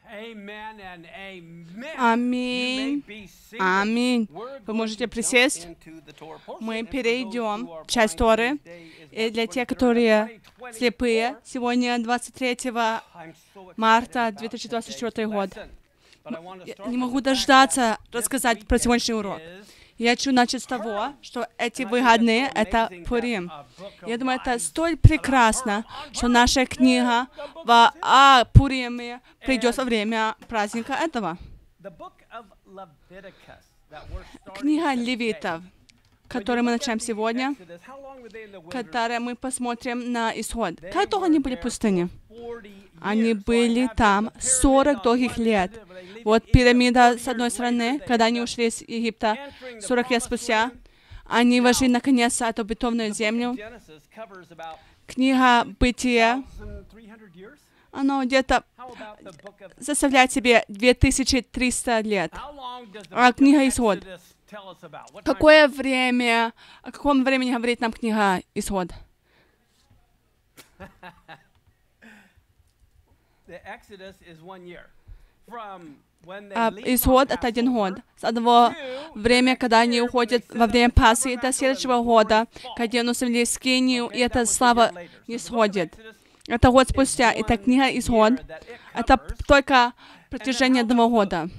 Аминь. Аминь. Вы можете присесть. Мы перейдем в часть Торы. И для тех, которые слепые, сегодня 23 марта 2024 год. Я не могу дождаться рассказать про сегодняшний урок. Я хочу начать с того, что эти выходные — это Пурим. Я думаю, это столь прекрасно, что наша книга о Пуриме придет во время праздника этого. Книга Левитов, которую мы начнем сегодня, которую мы посмотрим на исход. Как долго они были в пустыне? Они были там 40 долгих лет. Вот пирамида с одной стороны, когда они ушли из Египта 40 лет спустя, они вошли наконец в эту обетованную землю. Книга Бытия, она где-то составляет себе 2300 лет. А книга Исход. Какое время, о каком времени говорит нам книга Исход? Исход — это 1 год. С одного времени, когда они уходят во время Пасхи, до следующего года, когда они усилили скинию, и эта слава не сходит. Это год спустя. Это книга Исход. Это только протяжение 1 года.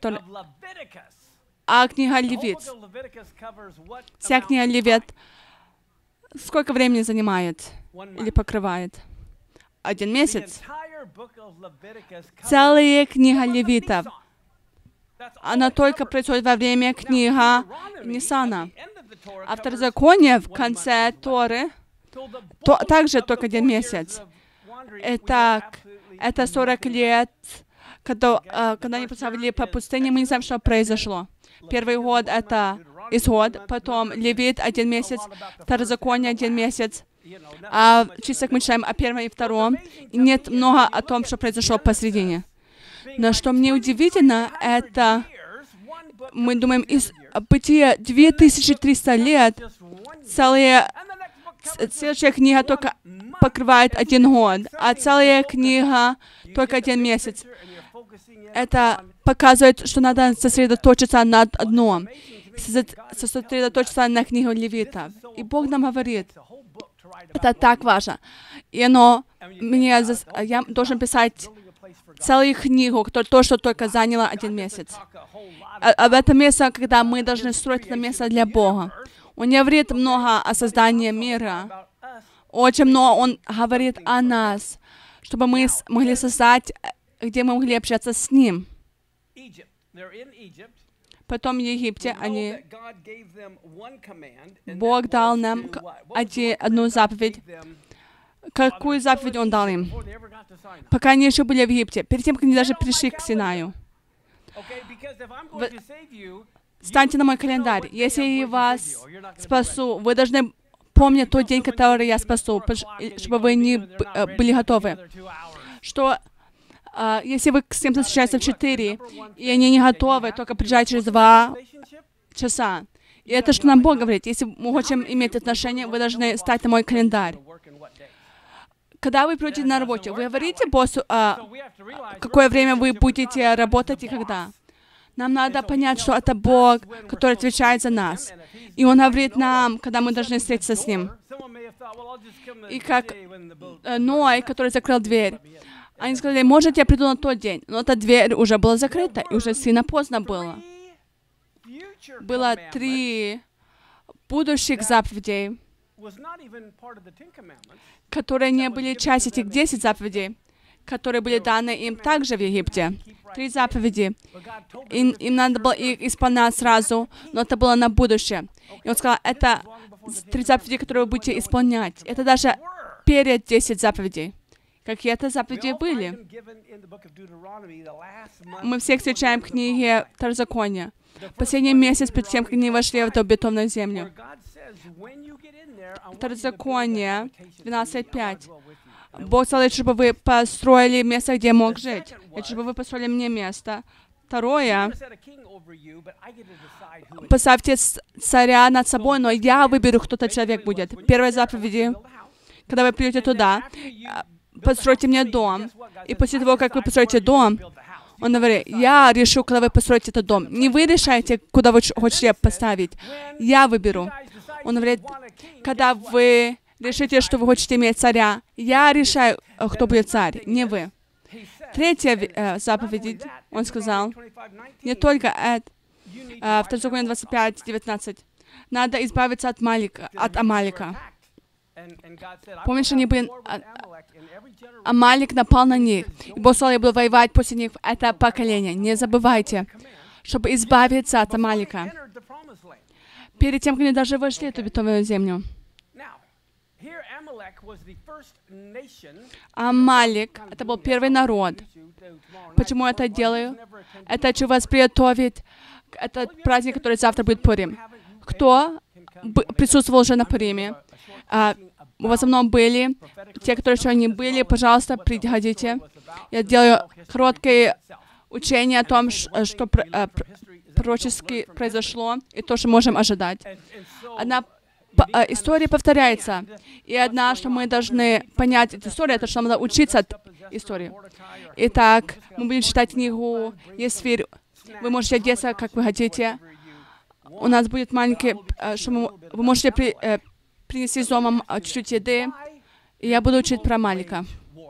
А книга Левит. Вся книга Левит сколько времени занимает или покрывает? 1 месяц. Целая книга Левитов. Она только происходит во время книги Ниссана. А Второзаконие в конце Торы также только 1 месяц. Итак, это 40 лет, когда они поставили по пустыне, мы не знаем, что произошло. Первый год — это Исход, потом Левит — 1 месяц, Второзаконие — 1 месяц. А в числах мы читаем о 1 и 2. И нет много о том, что произошло посредине. Но что мне удивительно, это мы думаем, из Бытия 2300 лет, следующая книга только покрывает 1 год, а целая книга только 1 месяц. Это показывает, что надо сосредоточиться над одном, сосредоточиться на книгу Левита. И Бог нам говорит, это так важно. И я должен писать целую книгу, то, что только заняло 1 месяц. Об этом месте, когда мы должны строить это место для Бога. Он не говорит много о создании мира. Очень много Он говорит о нас, чтобы мы могли создать, где мы могли общаться с Ним. Потом в Египте Бог дал нам одну заповедь. Какую заповедь Он дал им? Пока они еще были в Египте, перед тем, как они даже пришли к Синаю. Встаньте на мой календарь. Если я вас спасу, вы должны помнить тот день, который я спасу, чтобы вы не были готовы. Что если вы с кем-то встречаетесь в 4, и они не готовы, только приезжают через 2 часа. И это что нам Бог говорит. Если мы хотим иметь отношения, вы должны стать на мой календарь. Когда вы придете на работе, вы говорите боссу, какое время вы будете работать и когда. Нам надо понять, что это Бог, который отвечает за нас. И Он говорит нам, когда мы должны встретиться с Ним. И как Ной, который закрыл дверь. Они сказали, может, я приду на тот день. Но эта дверь уже была закрыта, и уже сильно поздно было. Было 3 будущих заповедей, которые не были частью этих 10 заповедей, которые были даны им также в Египте. 3 заповеди. Им надо было их исполнять сразу, но это было на будущее. И Он сказал, это 3 заповеди, которые вы будете исполнять. Это даже перед 10 заповедей. Какие это заповеди были? Мы всех встречаем в книге Второзакония. Последний месяц перед тем, как они вошли в эту обетованную землю. Второзаконие 12:5. Бог сказал, чтобы вы построили место, где я мог жить. Чтобы вы построили мне место. 2. Поставьте царя над собой, но я выберу, кто тот человек будет. 1 заповедь. Когда вы придете туда, постройте мне дом. И после того, как вы построите дом, Он говорит, я решу, когда вы построите этот дом. Не вы решаете, куда вы хотите поставить. Я выберу. Он говорит, когда вы решите, что вы хотите иметь царя, я решаю, кто будет царь, не вы. Третья заповедь, он сказал, не только это, в Законе 25:19, надо избавиться от Амалика. Помнишь, они были... Амалик напал на них. И Бог сказал, я буду воевать после них это поколение. Не забывайте, чтобы избавиться от Амалика. Перед тем, как они даже вошли в эту обетованную землю. Амалик, это был первый народ. Почему я это делаю? Это хочу вас приготовить. Это праздник, который завтра будет Пурим. Кто присутствовал уже на Пуриме? В основном были. Те, которые еще не были, пожалуйста, приходите. Я делаю короткое учение о том, что пророчески произошло, и то, что можем ожидать. История повторяется. И одна, что мы должны понять эту историю, это что нам надо учиться от истории. Итак, мы будем читать книгу Есфирь. Вы можете одеться, как вы хотите. У нас будет маленький, что вы можете принести из дома чуть-чуть еды. И я буду учить про Амалика.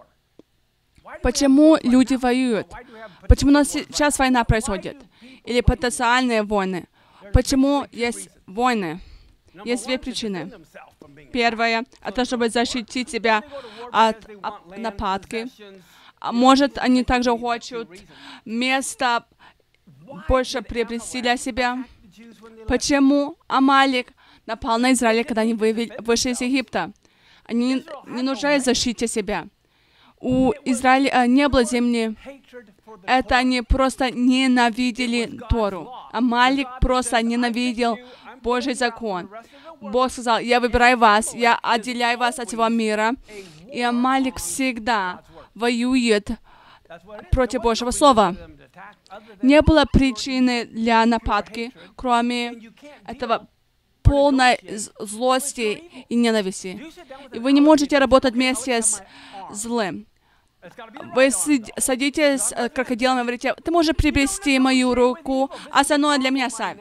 Почему люди воюют? Почему у нас сейчас война происходит? Или потенциальные войны? Почему есть войны? Есть две причины. Первая — это чтобы защитить себя от нападки. Может, они также хотят место больше приобрести для себя. Почему Амалик напал на Израиль, когда они вышли из Египта? Они не нуждались в защите себя. У Израиля не было земли. Это они просто ненавидели Тору. Амалик просто ненавидел Божий закон. Бог сказал, я выбираю вас, я отделяю вас от всего мира. И Амалик всегда воюет против Божьего Слова. Не было причины для нападки, кроме этого полной злости и ненависти. И вы не можете работать вместе с злым. Вы садитесь с крокодилом и говорите, ты можешь приобрести мою руку, а остальное для меня сам.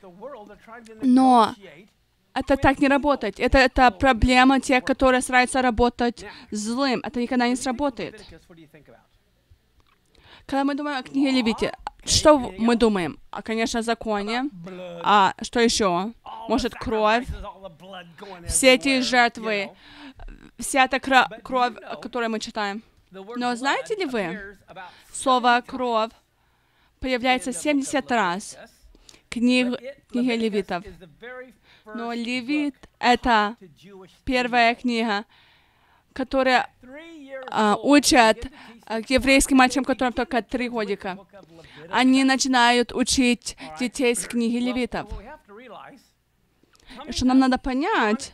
Но это так не работает. Это проблема тех, которые стараются работать злым. Это никогда не сработает. Когда мы думаем о книге Левите, что мы думаем? Конечно, о законе. А что еще? Может, кровь? Все эти жертвы, вся эта кровь, которую мы читаем. Но знаете ли вы, слово «кровь» появляется 70 раз в книге Левитов. Но Левит — это первая книга, которая учат еврейским мальчикам, которым только 3 годика. Они начинают учить детей с книги Левитов. Что нам надо понять,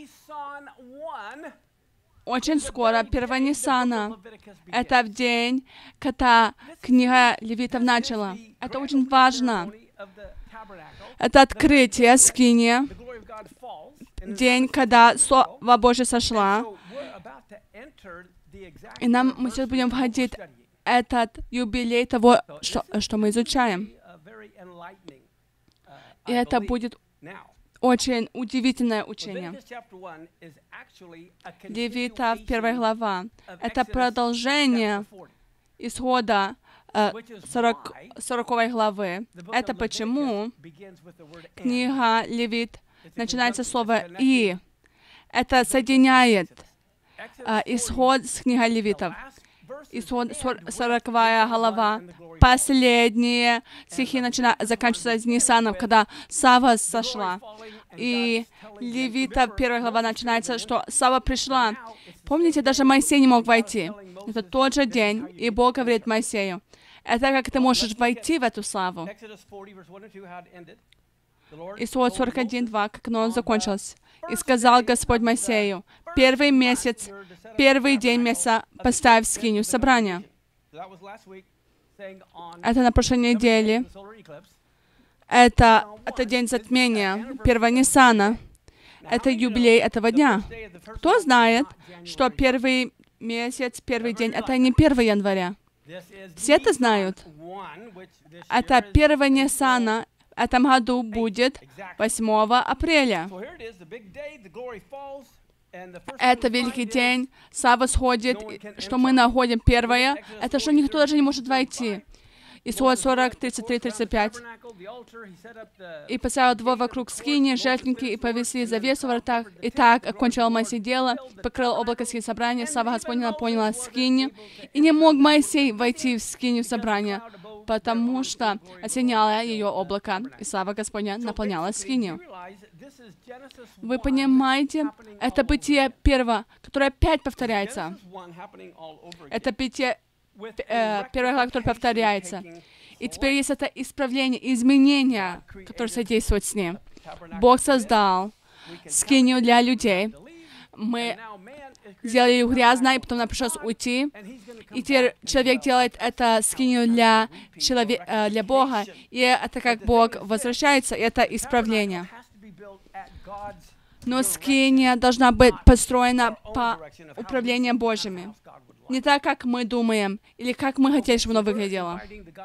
очень скоро, 1 Ниссана, это в день, когда книга Левитов начала. Это очень важно. Это открытие скинии, день, когда Слово Божье сошла. И мы сейчас будем входить в этот юбилей того, что мы изучаем. И это будет очень удивительное учение. Левитов, 1 глава. Это продолжение исхода 40 главы. Это почему книга Левит начинается слово «и». Это соединяет исход с книгой Левитов. Исход 40 глава. Последние стихи заканчиваются с Ниссаном, когда Сава сошла. И Левитов 1 глава начинается, что Сава пришла. Помните, даже Моисей не мог войти. Это тот же день, и Бог говорит Моисею, это как ты можешь войти в эту славу. Исход 41:2, как он закончился. И сказал Господь Моисею, первый месяц, первый день месяца поставь скинию собрания. Это на прошлой неделе. Это день затмения, 1 Ниссана. Это юбилей этого дня. Кто знает, что первый месяц, первый день, это не 1 января? Все это знают. Это первого Ниссана в этом году будет 8 апреля. Это великий день, слава сходит, что мы находим первое, это что никто даже не может войти. Исход 40, 33, 35. «И поставил двор вокруг скини, жертвенники, и повесили завесу в воротах. И так окончил Моисей дело, покрыл облако скини собрания, слава Господня наполнила скинию. И не мог Моисей войти в скинию собрания, потому что осеняло ее облако, и слава Господня наполняла скинию». Вы понимаете, это Бытие 1, которое опять повторяется. Это Бытие 1 глава, которое повторяется. И теперь есть это исправление, изменение, которое содействует с ним. Бог создал скинию для людей. Мы сделали ее грязной, и потом нам пришлось уйти. И теперь человек делает это скинию для Бога. И это как Бог возвращается, и это исправление. Но скиния должна быть построена по управлениям Божьими. Не так, как мы думаем, или как мы хотели, чтобы оно выглядело.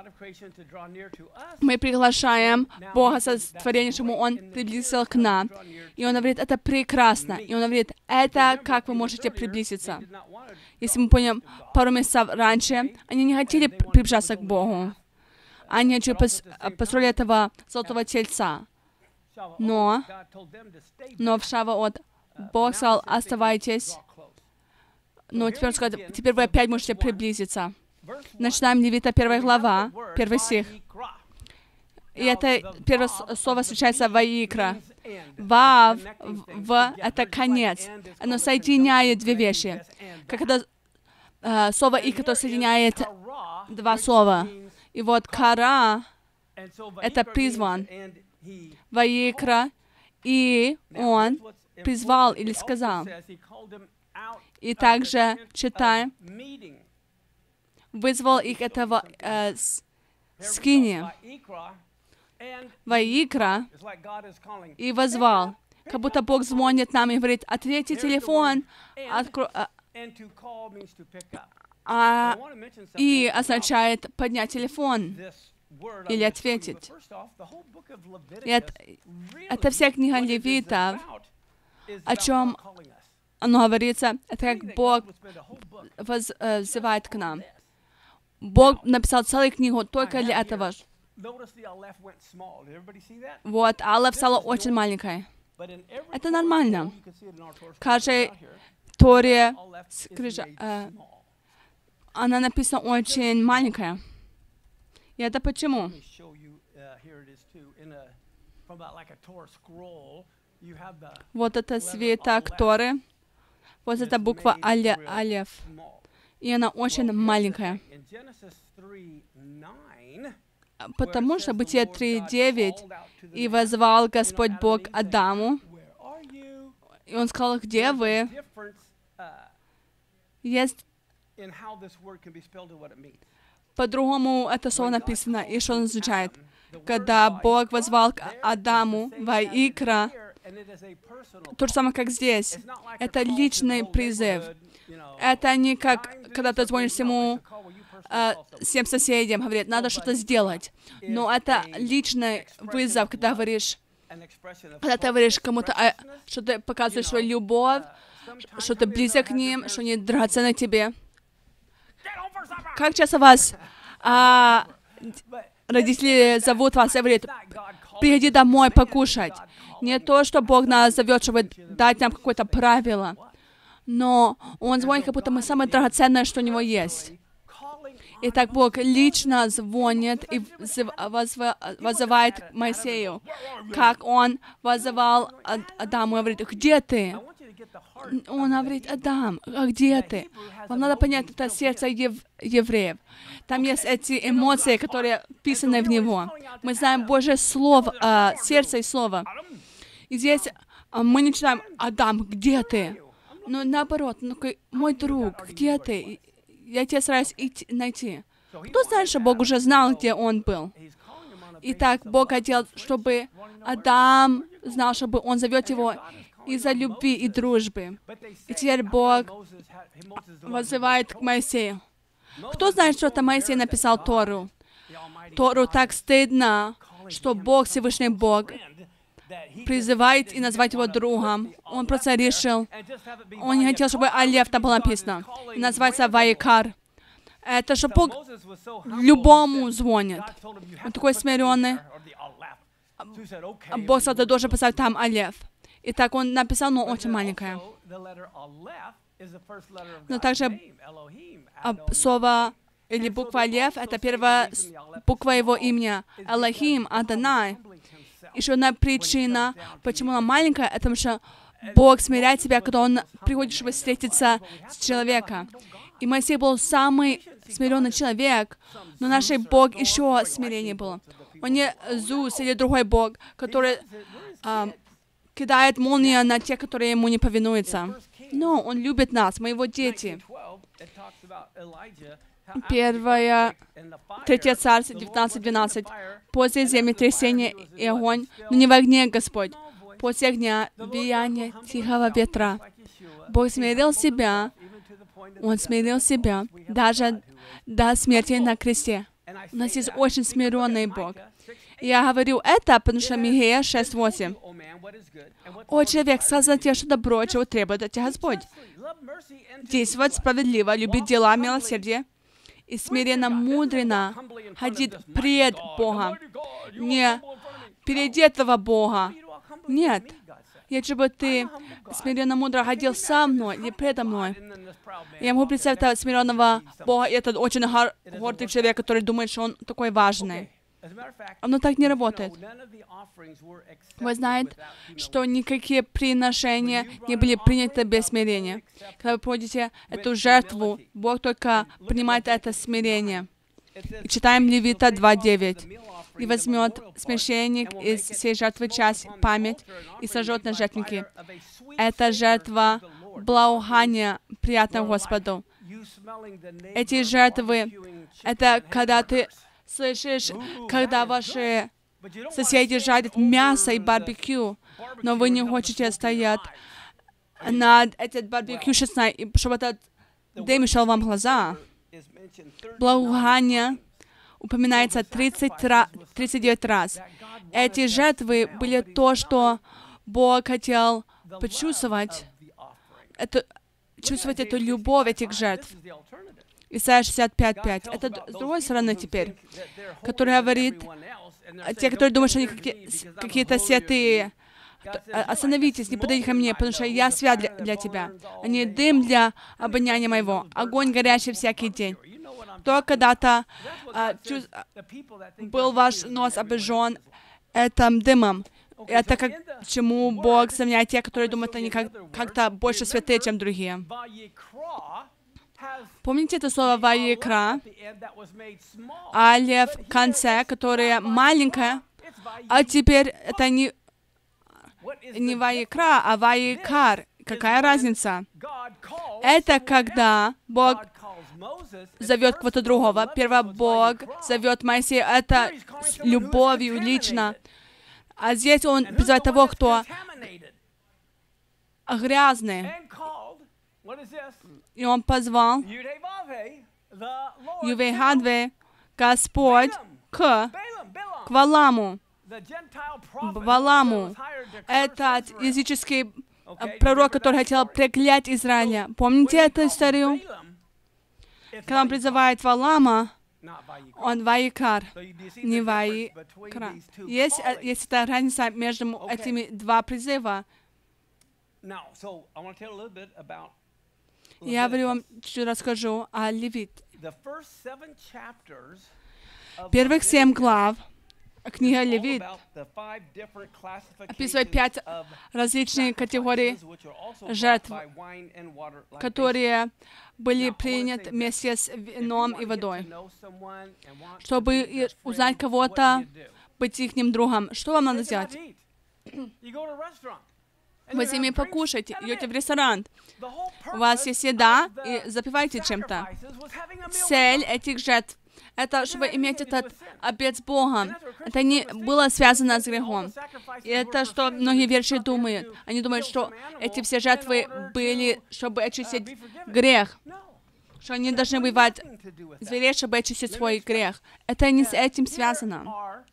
Мы приглашаем Бога сотворения, чтобы Он приблизился к нам. И Он говорит, это прекрасно. И Он говорит, это как вы можете приблизиться. Если мы помним, пару месяцев раньше, они не хотели приближаться к Богу. Они построили этого золотого тельца. Но в Шаваот Бог сказал, оставайтесь. Но теперь Он сказал, теперь вы опять можете приблизиться. Начинаем Левита 1 глава, 1 стих. И это первое слово встречается «ваикра». «Вав» — это конец. Оно соединяет две вещи. Как это слово «и», которое соединяет два слова. И вот «кара» — это призван. «Ваикра», и Он призвал или сказал. И также читаем, вызвал их этого скини, «Ваикра», и возвал. Как будто Бог звонит нам и говорит, ответьте телефон, и означает поднять телефон или ответить. И это вся книга Левитов, о чем оно говорится, это как Бог взывает к нам. Бог написал целую книгу только для этого. Вот, Алеф стала очень маленькой. Это нормально. В каждой Торе она написана очень маленькая. И это почему? Вот это свиток Торы. Вот эта буква Алеф. И она очень маленькая. Потому что Бытие 3:9, «И возвал Господь Бог Адаму». И Он сказал, где вы? Есть по-другому это слово написано, и что оно означает. Когда Бог возвал к Адаму, «Ваикра», то же самое, как здесь. Это личный призыв. Это не как, когда ты звонишь всем соседям, говорит, надо что-то сделать. Но это личный вызов, когда ты говоришь кому-то, что ты показываешь свою любовь, что ты близок к ним, что они драгоценны тебе. Как часто вас родители зовут вас и говорят, приходи домой покушать. Не то, что Бог нас зовет, чтобы дать нам какое-то правило, но Он звонит, как будто мы самое драгоценное, что у Него есть. И так Бог лично звонит и вызывает к Моисею, как Он вызывал Адаму и говорит, где ты? Он говорит, Адам, а где ты? Вам надо понять, это сердце евреев. Там есть эти эмоции, которые вписаны в него. Мы знаем Божье Слово, сердце и Слово. И здесь мы не читаем, Адам, где ты? Но наоборот, мой друг, где ты? Я тебя стараюсь найти. Кто знает, что Бог уже знал, где он был? Итак, Бог хотел, чтобы Адам знал, чтобы он зовет его из-за любви и дружбы. И теперь Бог вызывает к Моисею. Кто знает, что это Моисей написал Тору? Тору так стыдно, что Бог, Всевышний Бог, призывает и назвать его другом. Он просто решил, он не хотел, чтобы Алеф там было написано. И называется Ваикар. Это же Бог любому звонит. Он такой смиренный. Бог сказал, ты должен писать там Алеф. И так он написал, но очень маленькое. Но также слово или буква Алеф — это первая буква его имени. Элохим, Адонай. Еще одна причина, почему она маленькая, это потому что Бог смиряет себя, когда Он приходит, чтобы встретиться с человеком. И Моисей был самый смиренный человек, но наш Бог еще смирение был. Он не Зус или другой Бог, который кидает молнию на тех, которые Ему не повинуются. Но Он любит нас, мы Его дети. 3 Царств 19:12. После землетрясения и огонь, но не в огне, Господь. После огня влияние тихого ветра. Бог смирил себя. Он смирил себя даже до смерти на кресте. У нас есть очень смиренный Бог. И я говорю это, потому что Михея 6:8. «О, человек, сказано тебе, что добро, чего требует от тебя Господь. Действовать справедливо, любить дела, милосердие, и смиренно, мудренно ходить пред Богом, не перед этого Бога. Нет. Я чтобы ты смиренно, мудро ходил со мной или предо мной. Я могу представить этого смиренного Бога, и это очень гордый человек, который думает, что он такой важный. Оно так не работает. Вы знаете, что никакие приношения не были приняты без смирения. Когда вы проводите эту жертву, Бог только принимает это смирение. И читаем Левита 2:9. «И возьмет священник из всей жертвы часть, память, и сожжет на жертвеннике. Это жертва благоухания, приятного Господу». Эти жертвы, это когда ты слышишь, когда ваши соседи жарят мясо и барбекю, но вы не хотите стоять над этим барбекю 16, чтобы этот дым мешал вам глаза. Благоухание упоминается 39 раз. Эти жертвы были то, что Бог хотел почувствовать, чувствовать эту любовь этих жертв. Исайя 65:5. Это с другой стороны теперь, который говорит, те, которые думают, что они какие-то святые, остановитесь, не подойдите ко мне, потому что я свят для тебя. Они дым для обоняния моего, огонь горячий всякий день. Кто когда-то был ваш нос обожжен этим дымом, это как чему Бог сравняет тех, которые думают, они как-то больше святые, чем другие. Помните это слово «ваикра»? Алеф в конце, которое маленькое, а теперь это не «ваикра», а «ваикар». Какая разница? Это когда Бог зовет кого-то другого. Первый Бог зовет Моисея, это с любовью лично. А здесь Он призывает того, кто грязный. И Он позвал Ювей-Хадве, Господь, к Валаму. Валаму. Этот языческий пророк, который хотел проклять Израиля. Помните эту историю? Когда он призывает Валама, он Ваикар, не Ваикра. Есть эта разница между этими два призыва. Я вам чуть расскажу о Левит. Первых 7 глав книга Левит описывает 5 различных категорий жертв, которые были приняты вместе с вином и водой. Чтобы узнать кого-то, быть их другом, что вам надо сделать? Вы с ними покушаете, идете в ресторан. У вас есть еда, и запивайте чем-то. Цель этих жертв — это чтобы иметь этот обет с Богом. Это не было связано с грехом. И это, что многие верующие думают. Они думают, что эти все жертвы были, чтобы очистить грех. что они должны убивать зверей, чтобы очистить свой грех. Это не с этим связано.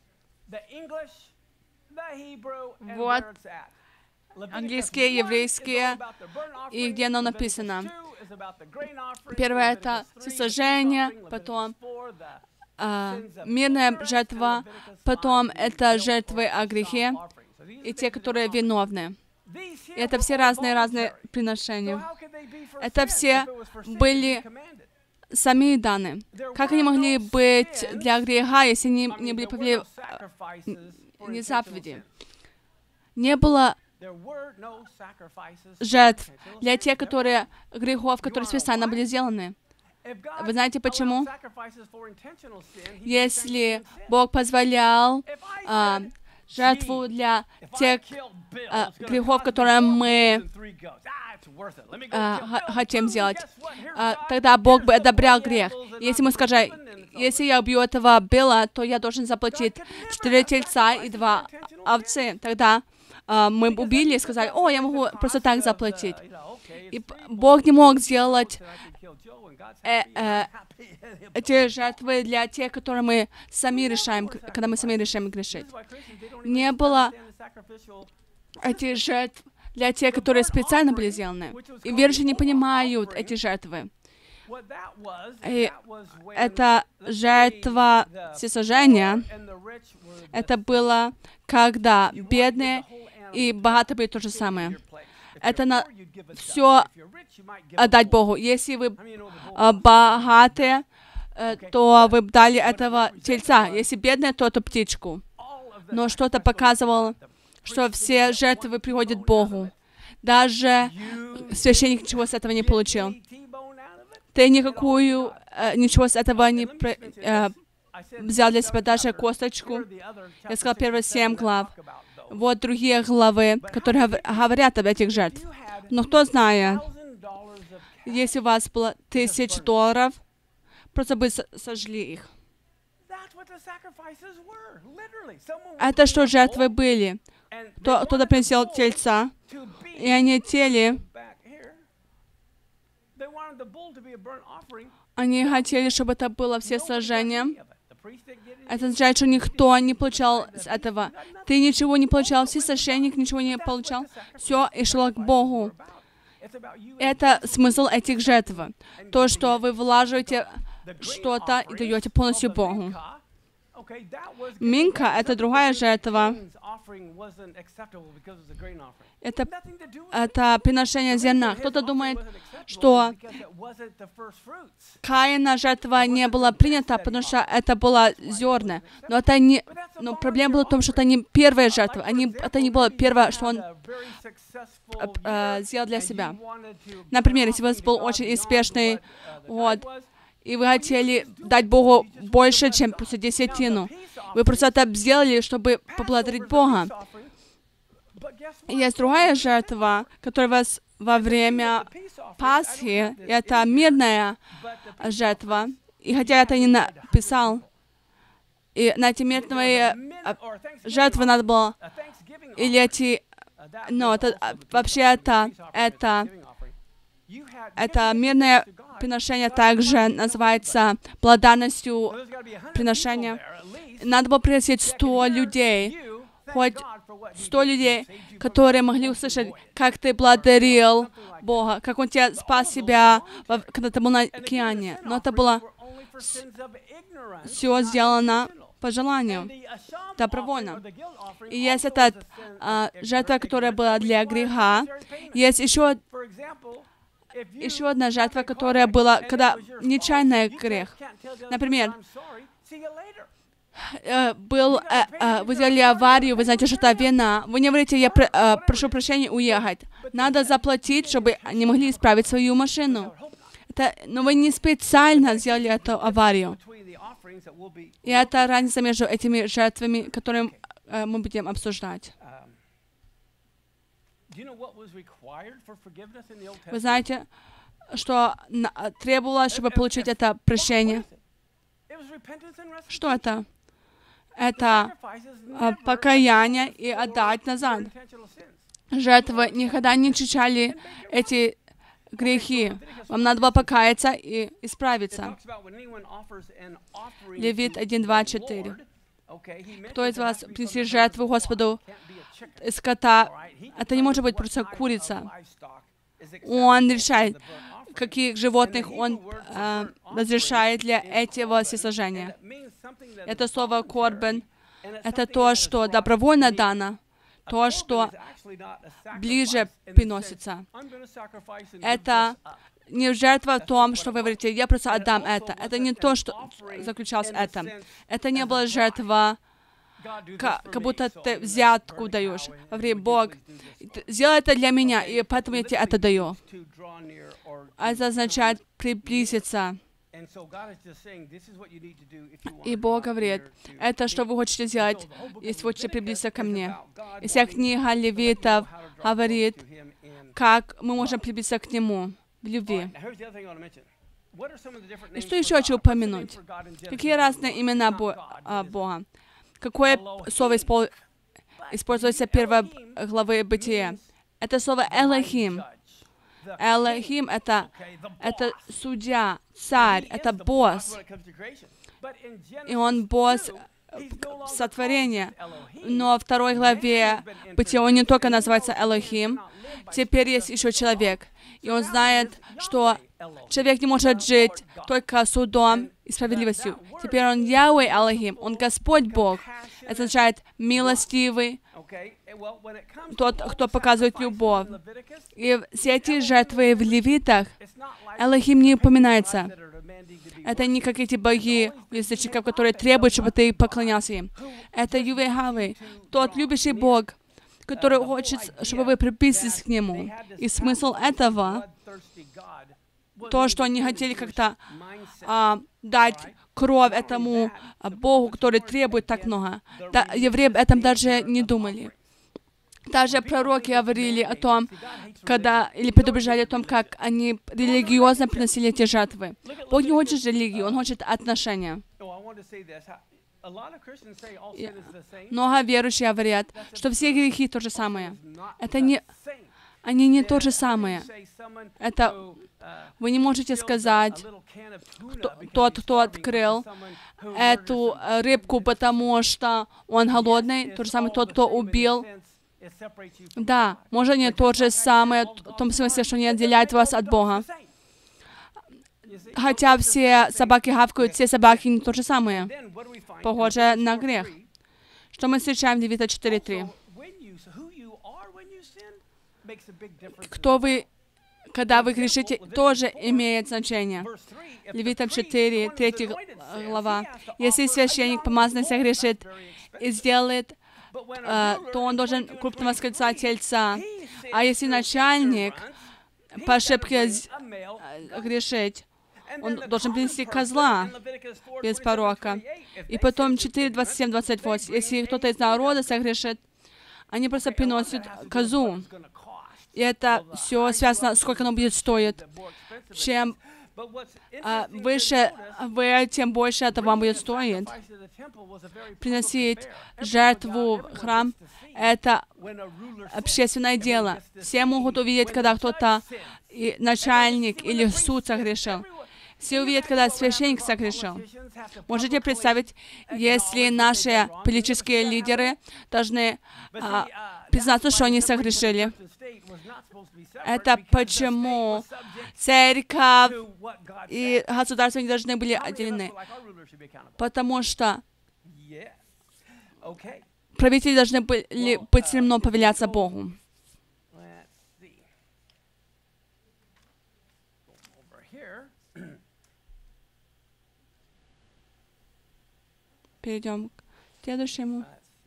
Вот английские, еврейские, и где оно написано. Первое — это всесожжение, потом мирная жертва, потом это жертвы о грехе, и те, которые виновны. И это все разные приношения. Это все были сами даны. Как они могли быть для греха, если они не были не заповеди? Не было жертв для тех, грехов, которые специально были сделаны. Вы знаете почему? Если Бог позволял жертву для тех грехов, которые мы хотим сделать, тогда Бог бы одобрял грех. Если мы скажем, если я убью этого Билла, то я должен заплатить 4 тельца и 2 овцы, тогда мы убили и сказали: о, я могу просто так заплатить. И Бог не мог сделать эти жертвы для тех, которые мы сами решаем, когда мы сами решаем грешить. Не было этих жертв для тех, которые специально были сделаны. И верующие не понимают эти жертвы. И эта жертва всесожжения, это было, когда бедные и богатые были то же самое. Это на все отдать Богу. Если вы богатые, то вы дали этого тельца. Если бедные, то эту птичку. Но что-то показывало, что все жертвы приходят Богу. Даже священник ничего с этого не получил. Ты ничего с этого не взял для себя, даже косточку. Я сказал первые 7 глав. Вот другие главы, которые говорят об этих жертвах. Но кто знает, если у вас было $1000, просто бы сожгли их. Это что жертвы были. Кто-то принесел тельца, и они хотели, чтобы это было всесожжение. Это означает, что никто не получал с этого. Ты ничего не получал, всесвященник ничего не получал. Все и шло к Богу. Это смысл этих жертв. То, что вы влаживаете что-то и даете полностью Богу. Минка — это другая жертва. Это приношение зерна. Кто-то думает, что Каина жертва не была принята, потому что это было зерна. Но проблема была в том, что это не первая жертва. Это не было первое, что он сделал для себя. Например, если у вас был очень успешный год, и вы хотели дать Богу больше, чем просто десятину. Вы просто это сделали, чтобы поблагодарить Бога. Есть другая жертва, которая у вас во время Пасхи, это мирная жертва. И хотя я это не написал, и на эти мирные жертвы надо было, или эти, вообще это мирное приношение также называется благодарностью приношения. Надо было приносить 100 людей, хоть 100 людей, которые могли услышать, как ты благодарил Бога, как Он тебя спас себя, когда ты был на океане. Но это было все сделано по желанию, добровольно. И есть эта жертва, которая была для греха. Есть еще одна жертва, которая была, когда нечаянный грех. Например, вы сделали аварию, вы знаете, что это вина. Вы не говорите: я прошу прощения, уехать. Надо заплатить, чтобы они могли исправить свою машину. Но вы не специально сделали эту аварию. И это разница между этими жертвами, которые мы будем обсуждать. Вы знаете, что требовалось, чтобы получить это прощение? Что это? Это покаяние и отдать назад. Жертвы никогда не очищали эти грехи. Вам надо было покаяться и исправиться. Левит 1:2-4. Кто из вас принесет жертву Господу скота? Это не может быть просто курица. Он решает, каких животных он разрешает для этого всесожжения. Это слово «корбан» — это то, что добровольно дано, то, что ближе приносится. Это не жертва в том, что вы говорите, я просто отдам это. Это не то, что заключалось в этом. Это не была жертва, как будто ты взятку даешь. Говори, Бог, сделай это для меня, и поэтому я тебе это даю. Это означает приблизиться. И Бог говорит, это что вы хотите сделать, если вы хотите приблизиться ко мне. И вся книга Левитов говорит, как мы можем приблизиться к Нему в любви. И что еще хочу упомянуть? Какие разные имена Бога? Какое слово используется в первой главе Бытия? Это слово «Элохим». Элохим — это судья, царь, это босс. И он босс сотворения. Но во второй главе Бытия он не только называется Элохим, теперь есть еще человек. И он знает, что человек не может жить только судом и справедливостью. Теперь он Яхве Элохим, он Господь Бог. Это означает милостивый, тот, кто показывает любовь. И все эти жертвы в Левитах, Элохим не упоминается. Это не как эти боги язычников, которые требуют, чтобы ты поклонялся им. Это Яхве, тот любящий Бог, который хочет, чтобы вы приблизились к Нему. И смысл этого, то, что они хотели как-то дать кровь этому Богу, который требует так много. Евреи об этом даже не думали. Даже пророки говорили о том, или предупреждали о том, как они религиозно приносили эти жертвы. Бог не хочет религии, Он хочет отношения. Много верующих говорят, что все грехи то же самое. Они не то же самое. Это вы не можете сказать, тот, кто открыл эту рыбку, потому что он голодный, то же самое тот, кто убил. Да, может, не то же самое, в том смысле, что не отделяет вас от Бога. Хотя все собаки гавкают, все собаки не то же самое. Похоже на грех. Что мы встречаем в Левита 4:3? Кто вы, когда вы грешите, тоже имеет значение. Левитам 4, 3 глава. Если священник помазанный согрешит и сделает, то он должен крупного скольца тельца. А если начальник по ошибке грешить, он должен принести козла без порока. И потом 4, 27, 28. Если кто-то из народа согрешит, они просто приносят козу. И это все связано, сколько оно будет стоить. Чем выше вы, тем больше это вам будет стоить. Приносить жертву в храм — это общественное дело. Все могут увидеть, когда кто-то, начальник или суд согрешил. Все увидят, когда священник согрешил. Можете представить, если наши политические лидеры должны признаться, что они согрешили. Это почему церковь и государство не должны были отделены. Потому что правители должны были быть все равно повиноваться Богу. Перейдем к следующему.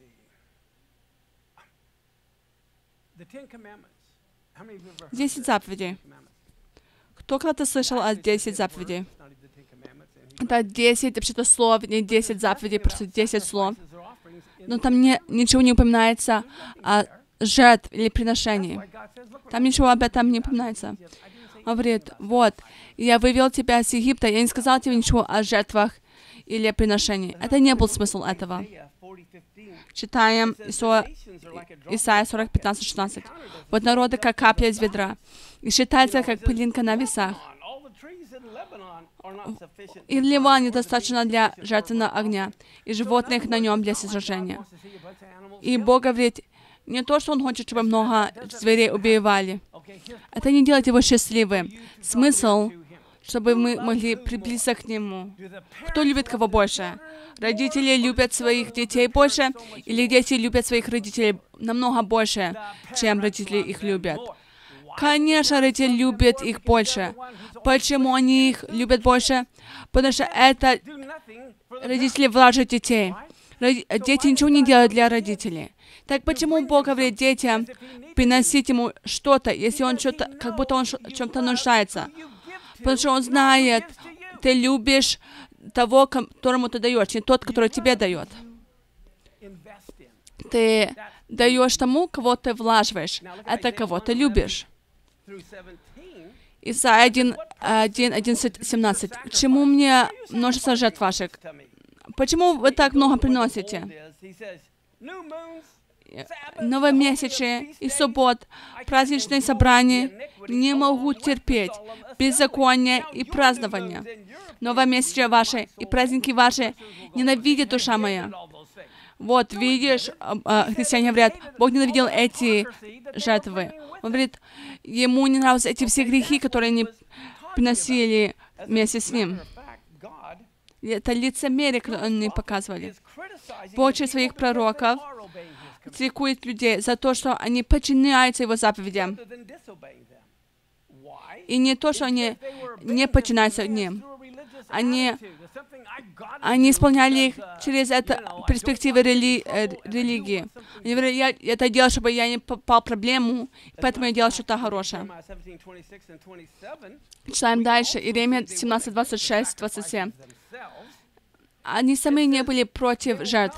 10 заповедей. Кто когда-то слышал о 10 заповедей? Это 10 вообще-то слов, не 10 заповедей, просто 10 слов. Но там ничего не упоминается о жертв или приношении. Там ничего об этом не упоминается. Он говорит, вот, я вывел тебя из Египта, я не сказал тебе ничего о жертвах или приношении. Это не был смысл этого. Читаем Исайя 40, 15-16. Вот народы, как капля из ведра, и считается, как пылинка на весах. И Ливан недостаточно для жертвенного огня, и животных на нем для сожжения. И Бог говорит, не то, что Он хочет, чтобы много зверей убивали. Это не делает Его счастливым. Смысл, чтобы мы могли приблизиться к Нему. Кто любит кого больше? Родители любят своих детей больше, или дети любят своих родителей намного больше, чем родители их любят? Конечно, родители любят их больше. Почему они их любят больше? Потому что это родители влажат детей. Дети ничего не делают для родителей. Так почему Бог говорит детям приносить Ему что-то, если Он что-то, как будто Он в чем-то нуждается? Потому что Он знает, ты любишь того, которому ты даешь, не тот, который тебе дает. Ты даешь тому, кого ты влаживаешь. Это кого ты любишь. Исайя 11:17. Чему мне множество жертв ваших? Почему вы так много приносите? Новомесячие и суббот, праздничные собрания не могу терпеть, беззаконие и празднование. Новомесячие ваши и праздники ваши ненавидит душа моя. Вот, видишь, христиане говорят, Бог ненавидел эти жертвы. Он говорит, Ему не нравятся эти все грехи, которые они приносили вместе с Ним. Это лицемерие, которое они показывали. Бог через своих пророков критикует людей за то, что они подчиняются Его заповедям. И не то, что они не подчиняются ним. Они исполняли их через это перспективы религии. Они говорят, я это делал, чтобы я не попал в проблему, поэтому я делал что-то хорошее. Читаем дальше. Иеремия 17, 26, 27. Они сами не были против жертв.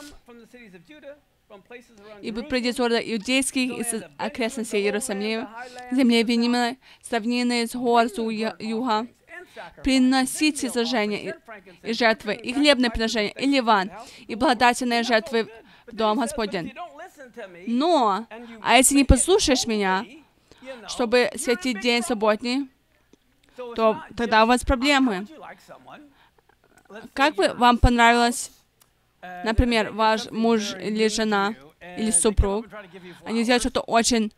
Ибо придя из города иудейских, из окрестностей Иерусалима, земли Вениамина, с равнины, с гор, с юга, приносите сожжения и жертвы, и хлебные приношения, и ливан, и благодательные жертвы в дом Господень. Но, а если не послушаешь меня, чтобы святить день субботний, то тогда у вас проблемы. Как бы вам понравилось, например, ваш муж или жена, или супруг, они делают что-то очень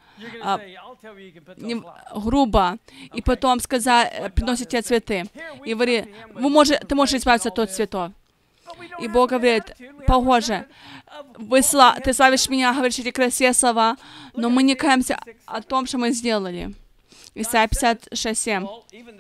грубо, и потом приносят тебе цветы, и говорит, ты можешь избавиться от тот цветов. И Бог говорит, похоже, ты славишь меня, говоришь эти красивые слова, но мы не каемся о том, что мы сделали. Исайя 56:7.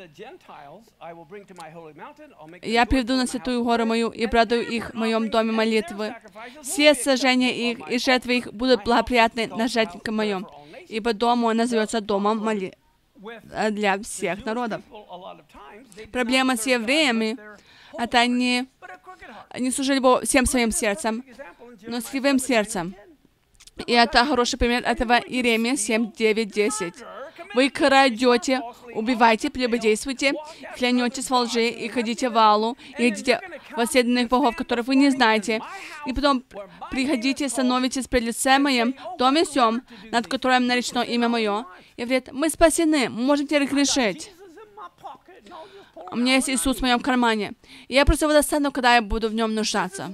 «Я приведу на святую гору мою и обрадую их в моем доме молитвы. Все сожжения их и жертвы их будут благоприятны на жертвеннике моем, ибо дом мой назовется домом молитвы для всех народов». Проблема с евреями — это они служили Богу всем своим сердцем, но с кривым сердцем. И это хороший пример этого Иеремия 7, 9, 10. Вы крадете, убиваете, прелюбодействуете, клянетесь во лжи и ходите в валу, и ходите в оседланных богов, которых вы не знаете, и потом приходите, становитесь пред лицем моим, доме сем, над которым наречено имя мое, и говорит, мы спасены, мы можем теперь грешить. У меня есть Иисус в моем кармане. И я просто его достану, когда я буду в нем нуждаться.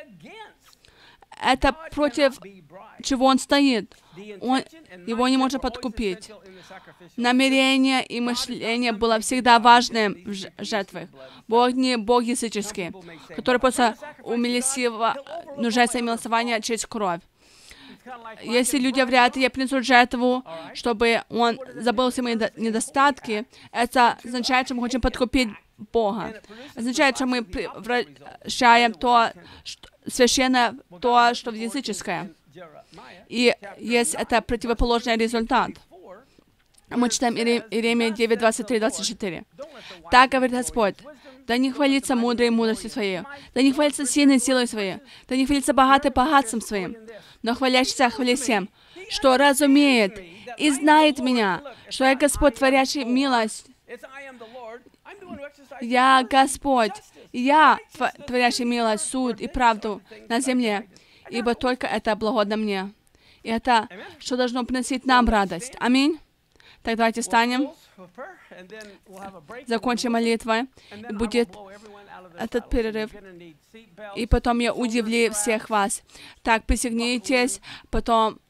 Это против чего он стоит. Его не можно подкупить. Намерение и мышление было всегда важным в жертвах. Бог не Бог языческий, который просто нуждается в милосовании через кровь. Если люди говорят, я принесу жертву, чтобы он забыл все мои недостатки, это означает, что мы хотим подкупить Бога. Означает, что мы превращаем то священное, то, что языческое. И есть это противоположный результат. Мы читаем Иеремия 9, 23, 24. «Так говорит Господь, да не хвалится мудрый мудростью своей, да не хвалится сильной силой своей, да не хвалится богатый богатством своим, но хвалящийся хвали всем, что разумеет и знает меня, что я Господь, творящий милость. Я Господь, я творящий милость, суд и правду на земле. ибо только это благодно мне. И это, что должно приносить нам радость. Аминь. Так давайте встанем, закончим молитвой, и будет этот перерыв. И потом я удивлю всех вас. Так, присягнитесь, потом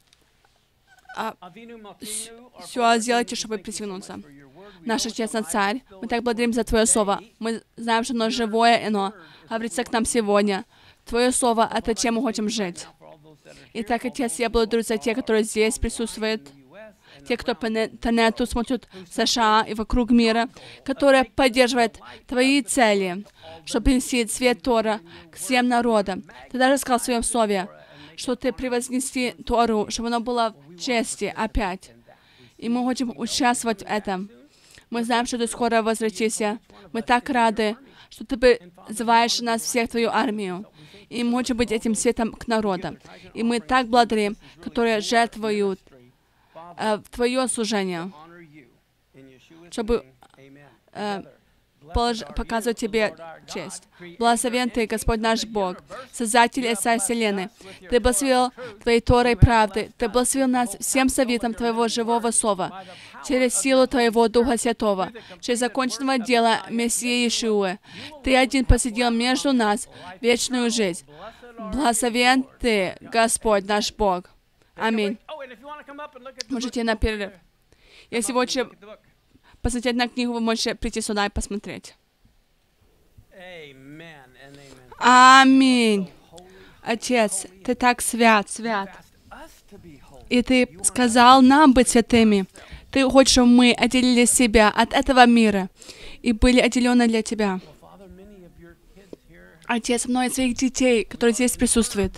все сделайте, чтобы присягнуться. Наш Честный Царь, мы так благодарим за Твое Слово. Мы знаем, что оно живое, и оно говорится к нам сегодня. Твое Слово — это чем мы хотим жить. Итак, Отец, я благодарю за тех, которые здесь присутствуют, те, кто по интернету смотрят в США и вокруг мира, которые поддерживают Твои цели, чтобы принести свет Тора к всем народам. Ты даже сказал в Своем Слове, что Ты превознеси Тору, чтобы оно было в чести опять. И мы хотим участвовать в этом. Мы знаем, что Ты скоро возвратишься. Мы так рады, что Ты призываешь нас всех в Твою армию. И мы хотим быть этим светом к народам. И мы так благодарим, которые жертвуют Твое служение, чтобы показывать Тебе честь. Благословен Ты, Господь наш Бог, Создатель и Царь Вселенной. Ты благословил Твоей Торой правды. Ты благословил нас всем советом Твоего живого Слова, через силу Твоего Духа Святого, через законченного дела Мессии Иешуа. Ты один посадил между нас вечную жизнь. Благословен Ты, Господь наш Бог. Аминь. Можете на перерыв. Если вы хотите посмотреть на книгу, вы можете прийти сюда и посмотреть. Аминь. Отец, Ты так свят, свят. И Ты сказал нам быть святыми. Ты хочешь, чтобы мы отделили себя от этого мира и были отделены для Тебя. Отец, многие своих детей, которые здесь присутствуют,